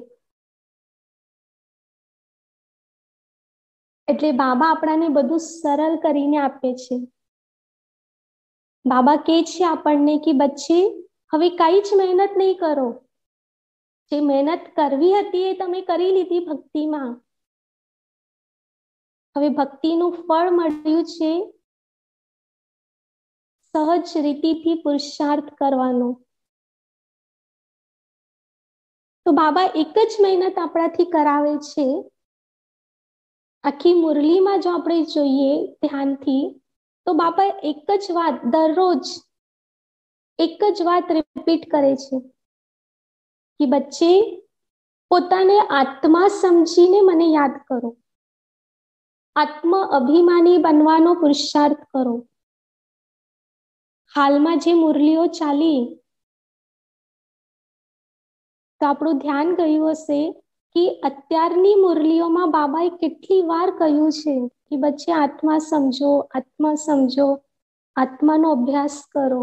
એટલે બાબા આપણાને બધું સરળ કરીને આપે છે. બાબા કહે છે આપણને કે બચ્ચે હવે કઈ જ મહેનત નહીં કરો, જે મહેનત કરવી હતી એ તમે કરી લીધી ભક્તિમાં. હવે ભક્તિનું ફળ મળ્યું છે, સહજ રીતિથી પુરુષાર્થ કરવાનો. તો બાબા એક જ મહેનત આપણાથી કરાવે છે. આખી મુરલીમાં જો આપણે જોઈએ ધ્યાનથી તો બાબા એક જ વાત દરરોજ એક જ વાત રિપીટ કરે છે કે બચ્ચે પોતાને આત્મા સમજીને મને યાદ કરો, આત્મ અભિમાની બનવાનો પુરુષાર્થ કરો. હાલમાં જે મુરલીઓ ચાલી તો આપણું ધ્યાન ગયું હશે કે અત્યારની મુરલીઓમાં બાબાએ કેટલી વાર કહ્યું છે કે બચ્ચે આત્મા સમજો, આત્મા સમજો, આત્માનો અભ્યાસ કરો.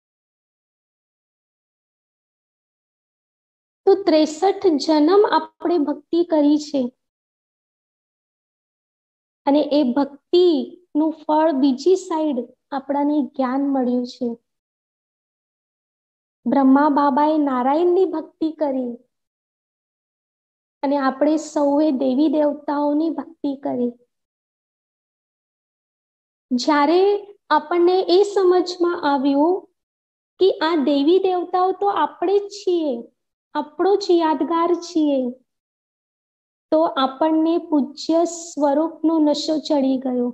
તો 63 જન્મ આપણે ભક્તિ કરી છે અને એ ભક્તિનું ફળ બીજી સાઈડ આપણાને જ્ઞાન મળ્યું છે. બ્રહ્મા બાબાએ નારાયણની ભક્તિ કરી અને આપણે સૌએ દેવી દેવતાઓની ભક્તિ કરી. જ્યારે આપણને એ સમજમાં આવ્યું કે આ દેવી દેવતાઓ તો આપણે જ છીએ, આપણો જ યાદગાર છીએ, તો આપણને પૂજ્ય સ્વરૂપનો નશો ચડી ગયો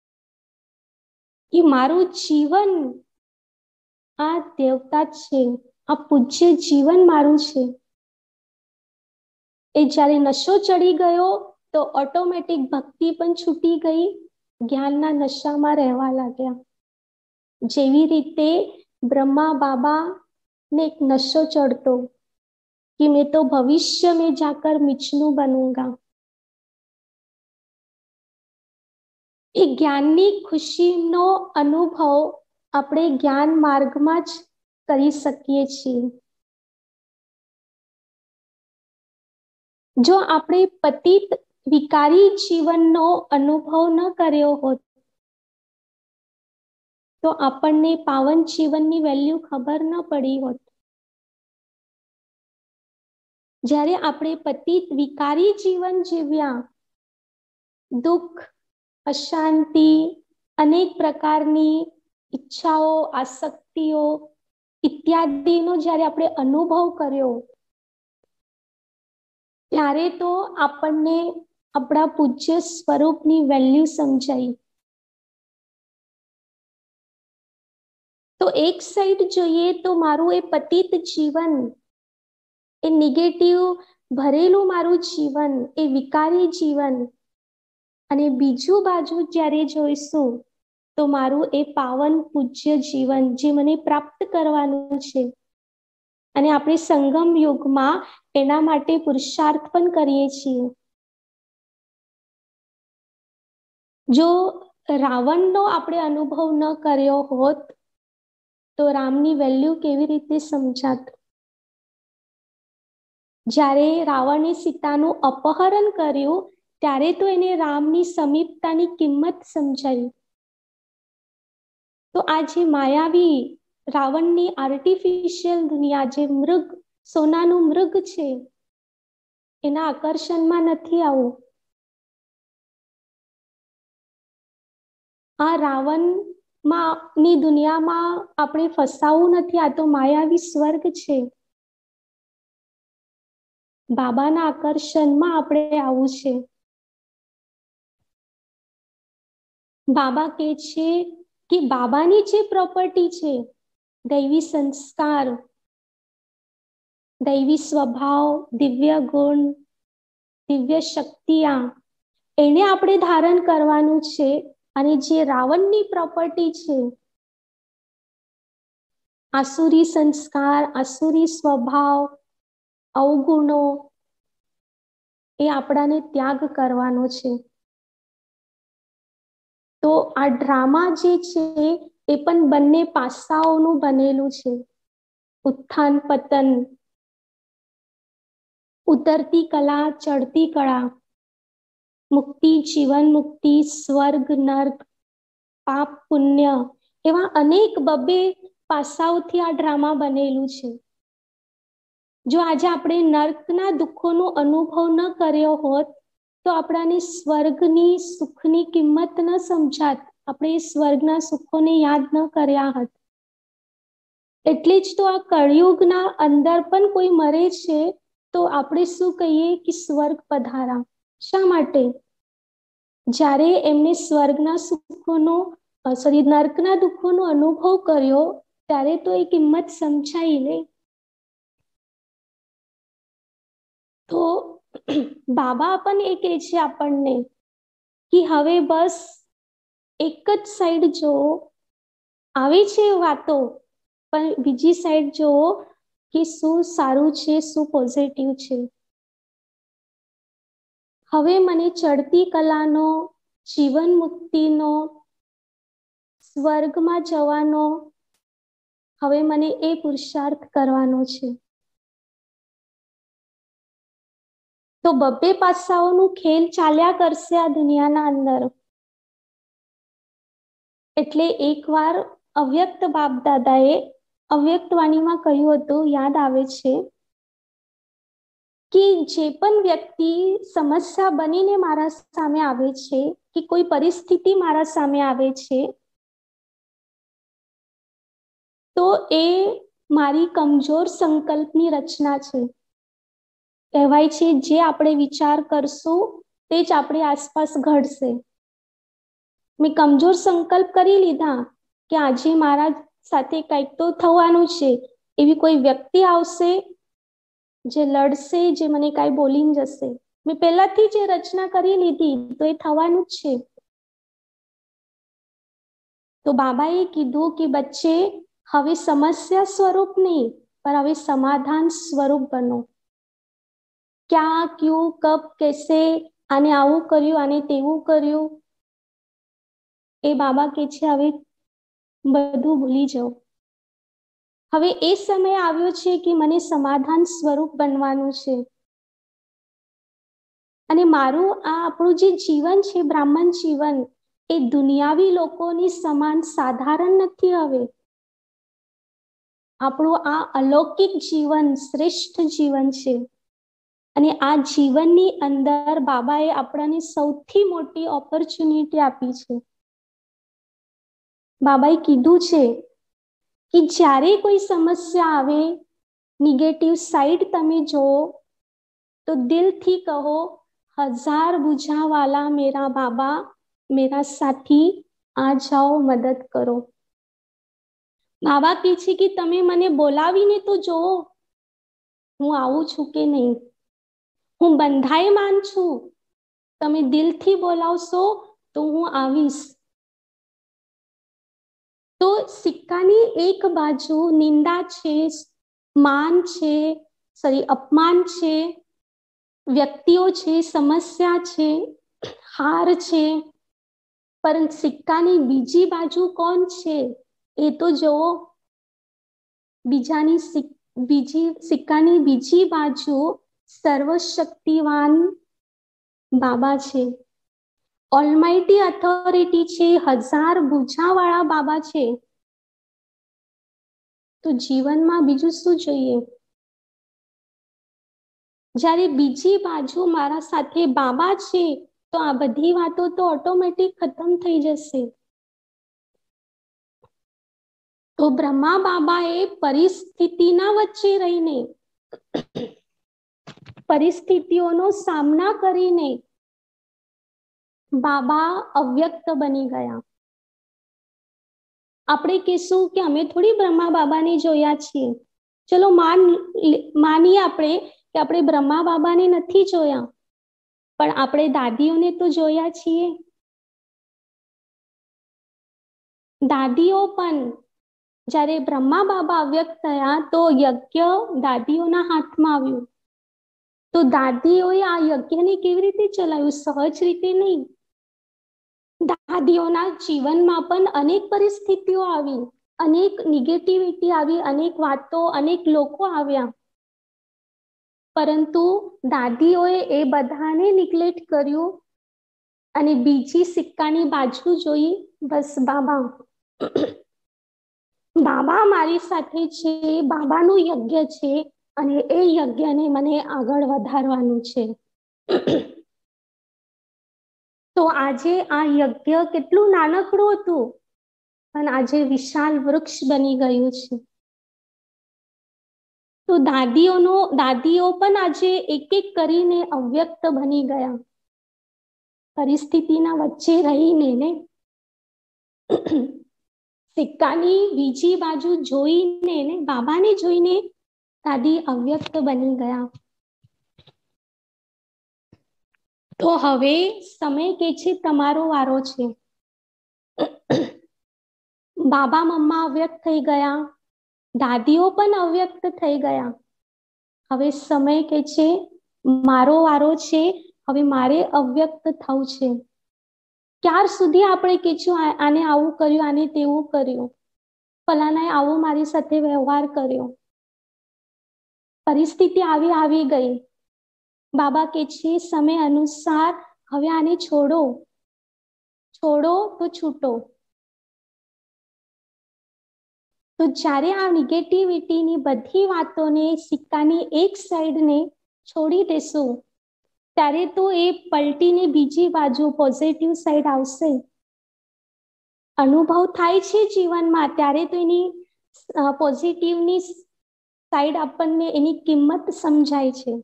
કે મારું જીવન આ દેવતા છે, આ પૂજ્ય જીવન મારું છે. એ જ્યારે નશો ચડી ગયો તો ઓટોમેટિક ભક્તિ પણ છૂટી ગઈ, જ્ઞાનના નશામાં રહેવા લાગ્યા. જેવી રીતે બ્રહ્મા બાબા ને એક નશો ચડતો कि मैं तो भविष्य में जाकर मिचनू बनूंगा. એ જ્ઞાનની ખુશીનો અનુભવ આપણે જ્ઞાન માર્ગમાં જ કરી શકીએ છીએ. જો આપણે પતિત વિકારી જીવનનો અનુભવ ન કર્યો હોત તો આપણને પાવન જીવનની વેલ્યુ ખબર ન પડી હોત. જ્યારે આપણે પતિત વિકારી જીવન જીવ્યા, દુઃખ, અશાંતિ, અનેક પ્રકારની ઈચ્છાઓ, આસક્તિઓ ઇત્યાદિનો જ્યારે આપણે અનુભવ કર્યો ત્યારે તો આપણને આપણા પૂજ્ય સ્વરૂપની વેલ્યુ સમજાઈ. તો એક સાઈડ જોઈએ તો મારું એ પતિત જીવન, એ નેગેટિવ ભરેલું મારું જીવન, એ વિકારી જીવન, અને બીજું બાજુ જ્યારે જોઈશું તો મારું એ પાવન પૂજ્ય જીવન જે મને પ્રાપ્ત કરવાનું છે, અને આપણે સંગમ યુગમાં એના માટે પુરુષાર્થ પણ કરીએ છીએ. જો રાવણનો આપણે અનુભવ ન કર્યો હોત તો રામની વેલ્યુ કેવી રીતે સમજાત? જ્યારે રાવણે સીતાનું અપહરણ કર્યું ત્યારે તો એને રામની સમીપતાની કિંમત સમજાઈ. તો આ જે માયાવી રાવણની આર્ટિફિશિયલ દુનિયા, જે મૃગ, સોનાનું મૃગ છે, એના આકર્ષણમાં નથી આવું. આ રાવણની દુનિયામાં આપણે ફસાવું નથી. આ તો માયાવી સ્વર્ગ છે. બાબાના આકર્ષણમાં આપણે આવું છે. બાબા કહે છે કે બાબાની જે પ્રોપર્ટી છે, દૈવી સંસ્કાર, દૈવી સ્વભાવ, દિવ્ય ગુણ, દિવ્ય શક્તિયા, એને આપણે ધારણ કરવાનું છે. અને જે રાવણની પ્રોપર્ટી છે, આસુરી સંસ્કાર, આસુરી સ્વભાવ, અવગુણો, એ આપણાને ત્યાગ કરવાનો છે. તો આ ડ્રામા જે છે એ પણ બંને પાસાઓનું બનેલું છે. ઉત્થાન પતન, ઉતરતી કલા, ચડતી કળા, મુક્તિ, જીવન મુક્તિ, સ્વર્ગ, નર્ક, પાપ, પુણ્ય, એવા અનેક બબ્બે પાસાઓથી આ ડ્રામા બનેલું છે. જો આજે આપણે નર્કના દુઃખોનો અનુભવ ન કર્યો હોત તો આપણાને સ્વર્ગની સુખની કિંમત ન સમજાત. આપણે સ્વર્ગના સુખોને યાદ ન કર્યા હોત. એટલે જ તો આ કળિયુગના અંદર પણ કોઈ મરે છે તો આપણે શું કહીએ કે સ્વર્ગ પધારા. શા માટે? જ્યારે એમને સ્વર્ગના સુખોનો નર્કના દુઃખોનો અનુભવ કર્યો ત્યારે તો એ કિંમત સમજાઈ નહીં. તો બાબા પણ એ કહે છે આપણને કે હવે બસ એક જ સાઈડ જો આવે છે વાતો, પણ બીજી સાઈડ જો કે શું સારું છે, શું પોઝિટિવ છે. હવે મને ચડતી કલાનો, જીવન મુક્તિનો, સ્વર્ગમાં જવાનો, હવે મને એ પુરુષાર્થ કરવાનો છે. તો બબ્બે પાસાઓનું ખેલ ચાલ્યા કરશે આ દુનિયાના અંદર. એટલે એકવાર અવ્યક્ત બાપ દાદાએ અવ્યક્ત વાણીમાં કહ્યું હતું, યાદ આવે છે કે જે પણ વ્યક્તિ સમસ્યા બનીને મારા સામે આવે છે કે કોઈ પરિસ્થિતિ મારા સામે આવે છે તો એ મારી કમજોર સંકલ્પની રચના છે. કહેવાય છે જે આપણે વિચાર કરશું તે જ આપણી આસપાસ ઘડશે. મેં કમજોર સંકલ્પ કરી લીધા કે આજે મારા સાથે કંઈક તો થવાનું છે. એવી કોઈ વ્યક્તિ આવશે જે લડશે, જે મને કાંઈ બોલીને જશે. મેં પહેલાથી જે રચના કરી લીધી તો એ થવાનું જ છે. તો બાબાએ કીધું કે બચ્ચે હવે સમસ્યા સ્વરૂપ નહીં પણ હવે સમાધાન સ્વરૂપ બનો. ક્યાં, ક્યું, કબ, કેસે, આને આવું કર્યું, આને તેવું કર્યું, એ બાબા કહે છે હવે બધું ભૂલી જાઓ. હવે એ સમય આવ્યો છે કે મને સમાધાન સ્વરૂપ બનવાનું છે. અને મારું આ આપણું જે જીવન છે, બ્રાહ્મણ જીવન, એ દુનિયાવી લોકોની સમાન સાધારણ નથી. હવે આપણું આ અલૌકિક જીવન શ્રેષ્ઠ જીવન છે. અને આ જીવનની અંદર બાબાએ આપણને સૌથી મોટી ઓપોર્ચ્યુનિટી આપી છે. બાબાએ કીધું છે કે જ્યારે કોઈ સમસ્યા આવે, નેગેટિવ સાઈડ તમે જુઓ તો દિલથી કહો, 1000 બુઝાવાલા મેરા બાબા, મેરા સાથી, આ જાઓ મદદ કરો. બાબા કહે છે કે તમે મને બોલાવીને તો જુઓ, હું આવું છું કે નહીં. હું બંધાયમાન છું, તમે દિલથી બોલાવશો તો હું આવીશ. તો સિક્કાની એક બાજુ નિંદા છે, માન છે, સોરી અપમાન છે, વ્યક્તિઓ છે, સમસ્યા છે, હાર છે, પરંતુ સિક્કાની બીજી બાજુ કોણ છે એ તો જુઓ. સિક્કાની બીજી બાજુ સર્વશક્તિવાન બાબા છે, ઓલમાઇટી ઓથોરિટી છે, 1000 ભુજાવાળા બાબા છે. તો જીવનમાં બીજું શું જોઈએ? જ્યારે બીજી બાજુ મારા સાથે બાબા છે તો આ બધી વાતો તો ઓટોમેટિક ખતમ થઈ જશે. તો બ્રહ્મા બાબાએ પરિસ્થિતિના વચ્ચે રહીને, પરિસ્થિતિઓનો સામના કરીને બાબા અવ્યક્ત બની ગયા. આપણે કહીશું કે અમે થોડી બ્રહ્મા બાબાને જોયા છીએ. ચલો માનીએ આપણે કે આપણે બ્રહ્મા બાબાને નથી જોયા, પણ આપણે દાદીઓને તો જોયા છીએ. દાદીઓ પણ જ્યારે બ્રહ્મા બાબા અવ્યક્ત થયા તો યજ્ઞ દાદીઓના હાથમાં આવ્યું. તો દાદીઓએ આ યજ્ઞને કેવી રીતે ચલાવ્યું? સહજ રીતે નહીં. દાદીઓના જીવનમાં પણ અનેક પરિસ્થિતિઓ આવી, અનેક નેગેટિવિટી આવી, અનેક વાતો, અનેક લોકો આવ્યા, પરંતુ દાદીઓએ એ બધાને નિગ્લેક્ટ કર્યું અને બીજી સિક્કાની બાજુ જોઈ. બસ બાબા બાબા મારી સાથે છે, બાબાનું યજ્ઞ છે અને એ યજ્ઞને મને આગળ વધારવાનું છે. તો આજે આ યજ્ઞ કેટલું નાનકડું હતું, પણ આજે વિશાળ વૃક્ષ બની ગયું છે. તો દાદીઓ પણ આજે એક એક કરીને અવ્યક્ત બની ગયા, પરિસ્થિતિના વચ્ચે રહીને ને સિક્કાની બીજી બાજુ જોઈને ને બાબાને જોઈને દાદી અવ્યક્ત બની ગયા. તો હવે સમય કે છે તમારો વારો છે. બાબા મમ્મા અવ્યક્ત થઈ ગયા, દાદીઓ પણ અવ્યક્ત થઈ ગયા. હવે સમય કે છે મારો વારો છે, હવે મારે અવ્યક્ત થવું છે. ક્યાર સુધી આપણે કહીશું આને આવું કર્યું, આને તેવું કર્યું, ફલાનાએ આવો મારી સાથે વ્યવહાર કર્યો, પરિસ્થિતિ આવી ગઈ. બાબા કે છે સમય અનુસાર હવે આને છોડો તો છૂટો. તો જ્યારે આ નેગેટિવિટીની બધી વાતોને સિક્કાની એક સાઈડને છોડી દેશું, ત્યારે તો એ પલટીને બીજી બાજુ પોઝિટિવ સાઈડ આવશે. અનુભવ થાય છે જીવનમાં, ત્યારે તો એની પોઝિટિવની સાઈડ આપણને એની કિંમત સમજાય છે.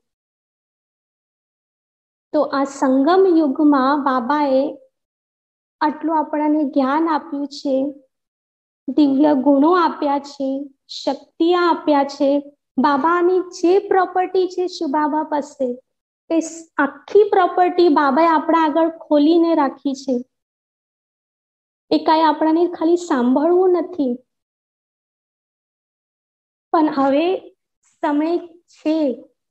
તો આ સંગમ યુગમાં બાબાએ આટલું આપણને જ્ઞાન આપ્યું છે, દિવ્ય ગુણો આપ્યા છે, શક્તિ આપ્યા છે. બાબાની જે પ્રોપર્ટી છે શિવ બાબા પાસે, એ આખી પ્રોપર્ટી બાબાએ આપણા આગળ ખોલીને રાખી છે. એ કાંઈ આપણને ખાલી સાંભળવું નથી, પણ હવે સમય છે,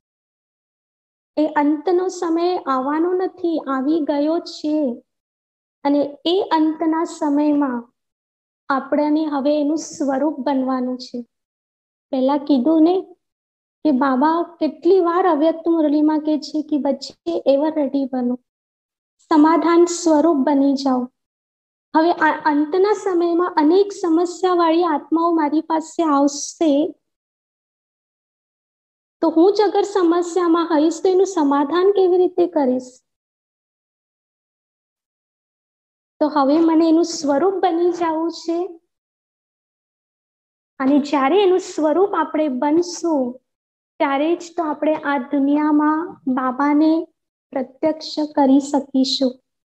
એ અંતનો સમય આવવાનો નથી, આવી ગયો છે. અને એ અંતના સમયમાં આપણને હવે એનું સ્વરૂપ બનવાનું છે. પહેલા કીધું ને કે બાબા કેટલી વાર અવ્યક્ત મુરલીમાં કહે છે કે બચ્ચે એવર રેડી બનો, સમાધાન સ્વરૂપ બની જાઓ. હવે આ અંતના સમયમાં અનેક સમસ્યાવાળી આત્માઓ મારી પાસે આવશે, તો હું જ અગર સમસ્યામાં હઈશ તો એનું સમાધાન કેવી રીતે કરીશ? તો હવે મને એનું સ્વરૂપ બની જવું છે. અને જ્યારે એનું સ્વરૂપ આપણે બનશું, ત્યારે જ તો આપણે આ દુનિયામાં બાબાને પ્રત્યક્ષ કરી શકીશું.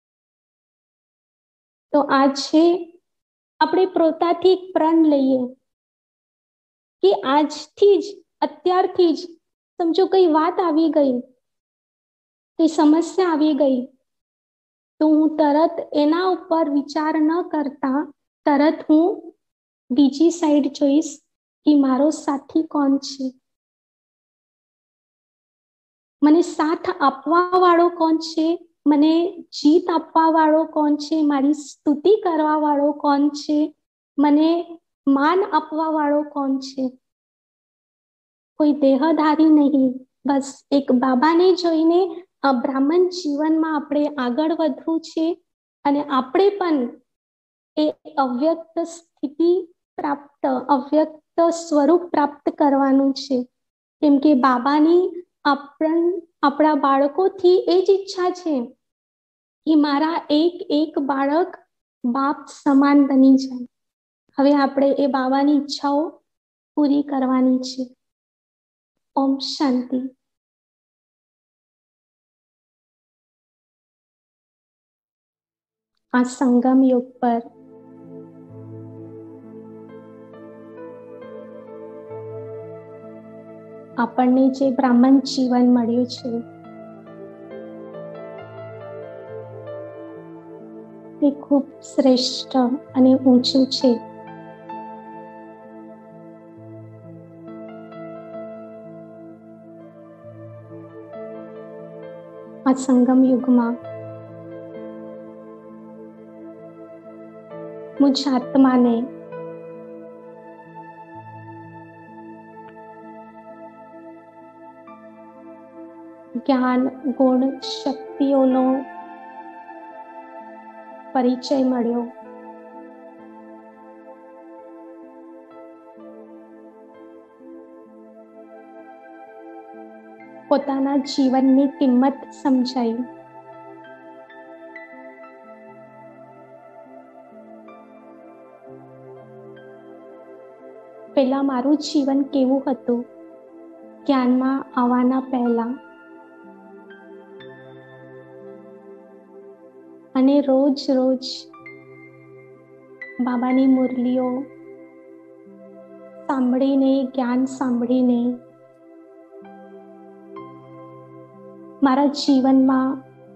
તો આજે આપણે પોતાથી એક પ્રણ લઈએ કે આજથી જ, અત્યારથી જ સમજો કઈ વાત આવી ગઈ, કઈ સમસ્યા આવી ગઈ, તો હું તરત એના ઉપર વિચાર ન કરતા તરત હું બીજી સાઈડ જોઈશ कि मारो साथी कोण छे, मने साथ आपवा वाळो कोण छे, मने जीत आपवा वाळो कोण छे, मारी स्तुति करवा वाळो कोण छे, मने मान आपवा वाळो कोण छे। कोई देहधारी नहीं, बस एक बाबाने जोईने ब्राह्मण जीवનમાં આપણે આગળ વધવું છે અને આપણે પણ એ અવ્યક્ત સ્થિતિ પ્રાપ્ત, અવ્યક્ત સ્વરૂપ પ્રાપ્ત કરવાનું છે। કેમ કે બાબાની આપણા બાળકોથી એ જ ઈચ્છા છે કે મારા એક એક બાળક બાપ સમાન બની જાય। હવે આપણે એ બાબાની ઈચ્છાઓ પૂરી કરવાની છે। ઓમ શાંતિ। આ સંગમ યુગ પર આપણને જે બ્રાહ્મણ જીવન મળ્યું છે તે ખૂબ શ્રેષ્ઠ અને ઊંચું છે। આ સંગમ યુગમાં મુજ આત્માને જ્ઞાન ગુણ શક્તિઓનો પરિચય મળ્યો। પોતાના જીવનની કિંમત સમજાઈ। પહેલા મારું જીવન કેવું હતું જ્ઞાનમાં આવવાના પહેલા, અને રોજ રોજ બાબાની મુરલીઓ સાંભળીને, જ્ઞાન સાંભળીને મારા જીવનમાં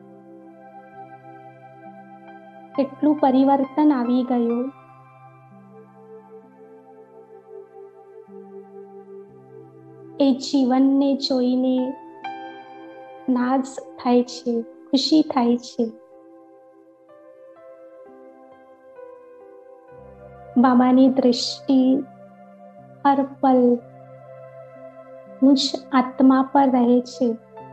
કેટલું પરિવર્તન આવી ગયું। એ જીવનને જોઈને નાજ થાય છે, ખુશી થાય છે। બાબાની દૃષ્ટિ હર પલ મુજ આત્મા પર રહે છે।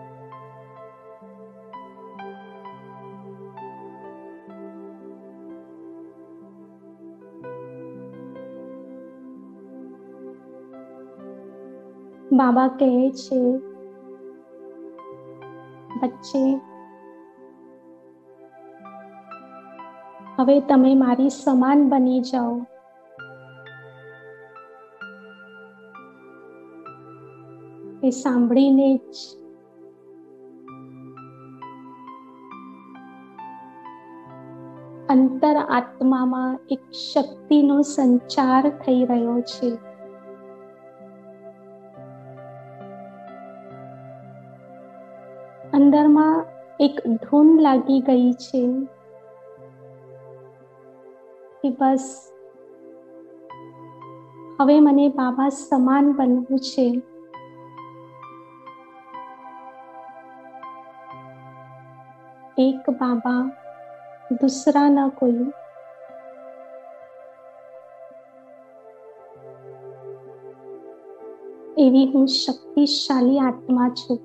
બાબા કહે છે, બચ્ચે હવે તમે મારી સમાન બની જાઓ। એ સાંભળીને જ અંતર આત્મામાં એક શક્તિનો સંચાર થઈ રહ્યો છે। અંદરમાં એક ધૂન લાગી ગઈ છે કે બસ હવે મને બાબા સમાન બનવું છે। એક બાબા, दूसरा न कोई। એવી હું શક્તિશાળી આત્મા છું।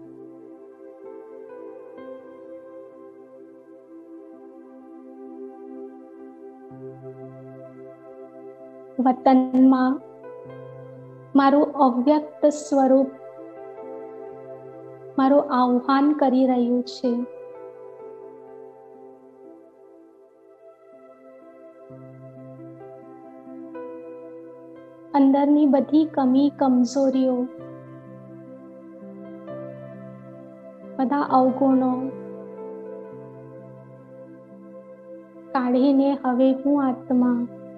વતનમાં મારું અવ્યક્ત સ્વરૂપ મારું આહ્વાન કરી રહ્યું છે। અંદરની બધી કમી કમજોરીઓ, બધા અવગુણો કાઢીને હવે હું આત્મા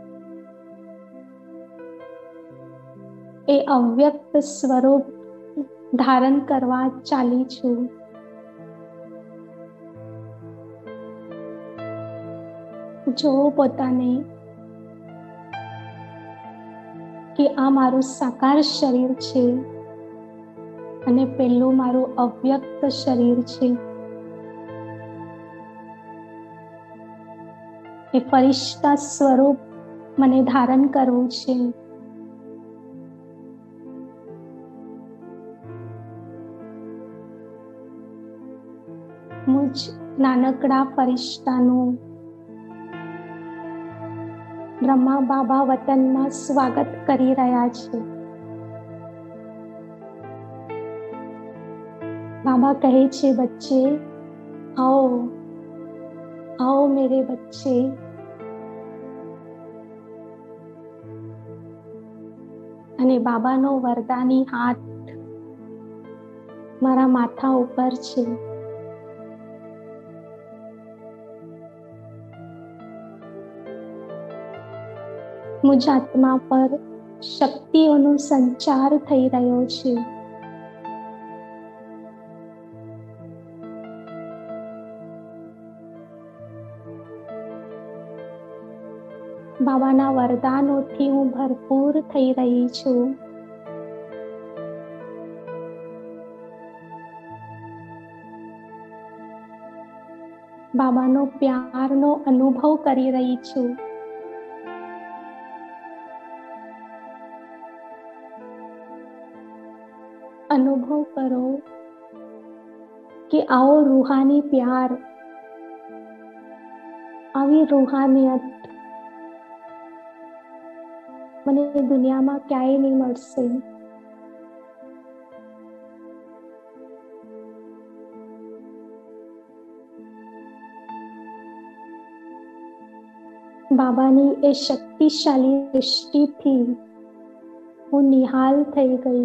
એ અવ્યક્ત સ્વરૂપ ધારણ કરવા ચાલી છું। જો પોતાને કે આ મારું સાકાર શરીર છે અને પેલું મારું અવ્યક્ત શરીર છે. એ ફરિશ્તા સ્વરૂપ મને ધારણ કરવું છે. મુજ નાનકડા ફરિશ્તાનું બ્રહ્મા બાબા વતનમાં સ્વાગત કરી રહ્યા છે. બાબા કહે છે, બચ્ચે आओ आओ मेरे बच्चे. અને બાબાનો વરદાની હાથ મારા માથા ઉપર છે. મુજ આત્મા પર શક્તિઓનો સંચાર થઈ રહ્યો છે. બાબાના વરદાનોથી હું ભરપૂર થઈ રહી છું. બાબાનો પ્યારનો અનુભવ કરી રહી છું. અનુભવ કરો કે આવો રૂહાની પ્યાર, આવી રૂહાનિયત મને દુનિયામાં ક્યાંય નહીં મળશે. બાબાની એ શક્તિશાળી દૃષ્ટિથી હું નિહાલ થઈ ગઈ.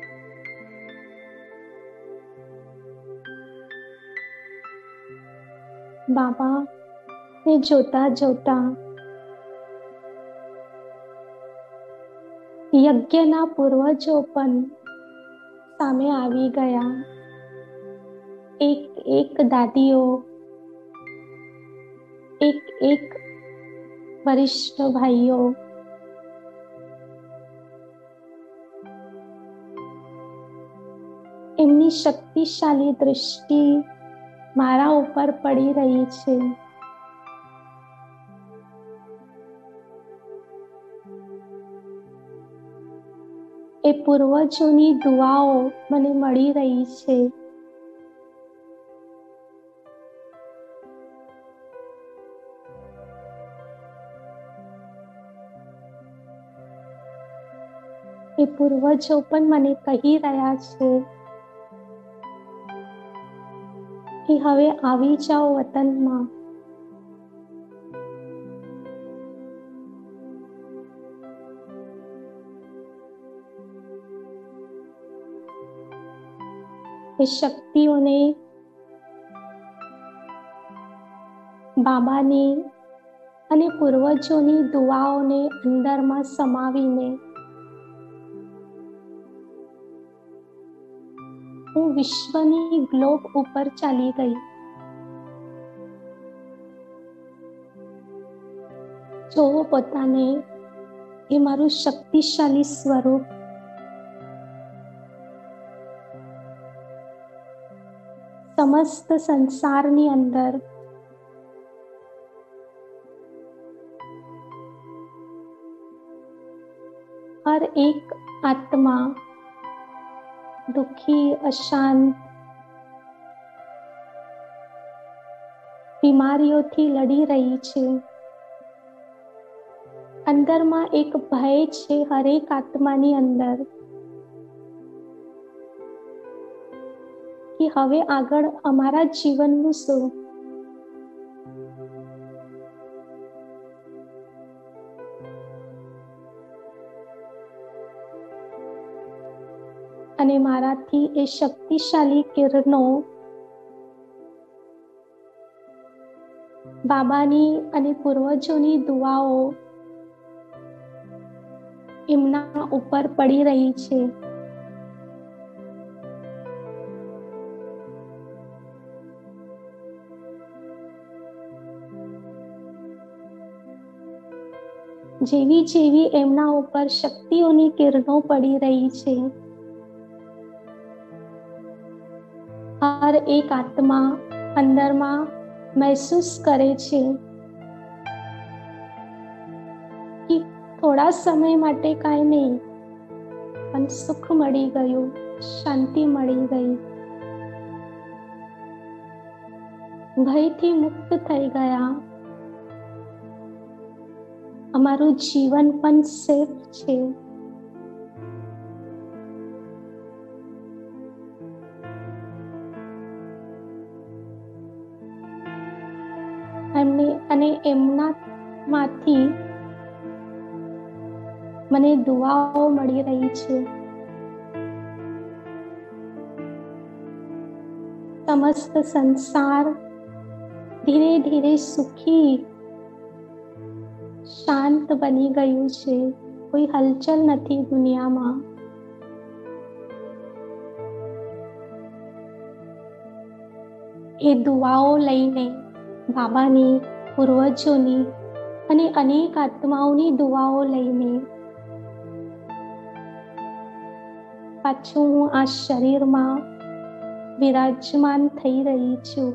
બાબા ને જોતા જોતા યજ્ઞના પૂર્વજો પણ સામે આવી ગયા. એક એક દાદીઓ, એક એક વરિષ્ઠ ભાઈઓ, એમની શક્તિશાળી દૃષ્ટિ મારા ઉપર પડી રહી છે. એ પૂર્વજોની દુઆઓ મને મળી રહી છે. એ પૂર્વજો પણ મને કહી રહ્યા છે કે હવે આવી જાઓ વતનમાં. એ શક્તિઓને બાબાની અને પૂર્વજોની દુઆઓને અંદરમાં સમાવીને હું વિશ્વની ગ્લોબ ઉપર ચાલી ગઈ. જોવો પોતાને, એ મારું શક્તિશાળી સ્વરૂપ. સમસ્ત સંસારની અંદર હર એક આત્મા દુઃખી, અશાંત, બીમારીઓથી લડી રહી છે. અંદરમાં એક ભય છે હરેક આત્માની અંદર કે હવે આગળ અમારા જીવનનું શું? અને મારાથી એ શક્તિશાળી કિરણો બાબાની અને પૂર્વજોની દુઆઓ એમના ઉપર પડી રહી છે. જેવી જેવી એમના ઉપર શક્તિઓની કિરણો પડી રહી છે, હર એક આત્મા અંદરમાં મહેસૂસ કરે છે કે થોડા સમય માટે કાંઈ નહીં, પણ સુખ મળી ગયું, શાંતિ મળી ગઈ, ભયથી મુક્ત થઈ ગયા, અમારું જીવન પણ સેફ છે. અને એમનામાંથી મને દુઆઓ મળી રહી છે. સમસ્ત સંસાર ધીરે ધીરે સુખી, શાંત બની ગયું છે. કોઈ હલચલ નથી દુનિયામાં. એ દુઆઓ લઈને, બાબાની, પૂર્વજોની અને અનેક આત્માઓની દુઆઓ લઈને પાછું હું આ શરીરમાં વિરાજમાન થઈ રહી છું.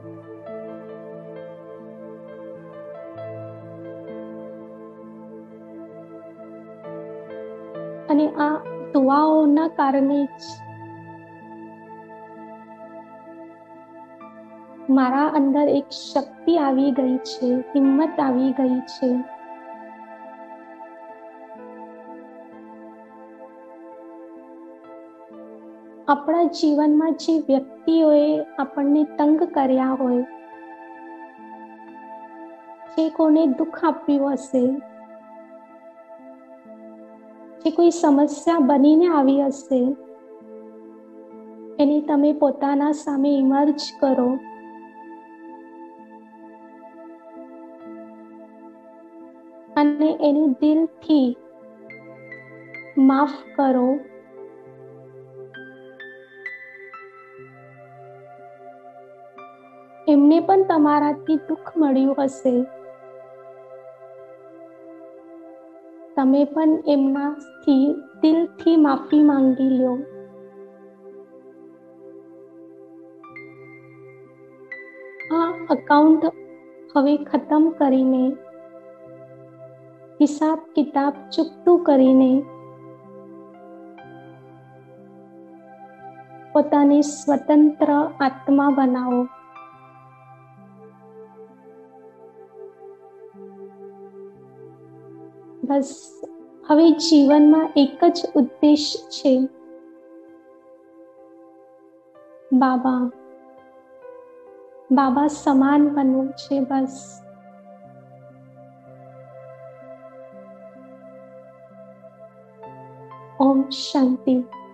અને આ દુઆઓના કારણે જ મારા અંદર એક શક્તિ આવી ગઈ છે, હિંમત આવી ગઈ છે. આપણા જીવનમાં જે વ્યક્તિઓએ આપણને તંગ કર્યા હોય, જે કોને દુઃખ આપ્યું હશે, જે કોઈ સમસ્યા બનીને આવી હશે, એને તમે પોતાના સામે ઇમર્જ કરો અને એને દિલથી માફ કરો. એમને પણ તમારાથી દુઃખ મળ્યું હશે, તમે પણ એમનાથી દિલથી માફી માંગી લો. આ અકાઉન્ટ હવે ખતમ કરીને, હિસાબ કિતાબ ચૂકતું કરીને પોતાને સ્વતંત્ર આત્મા બનાવો. બસ હવે જીવનમાં એક જ ઉદ્દેશ છે, બાબા સમાન બનવું છે. બસ ઓમ શાંતિ.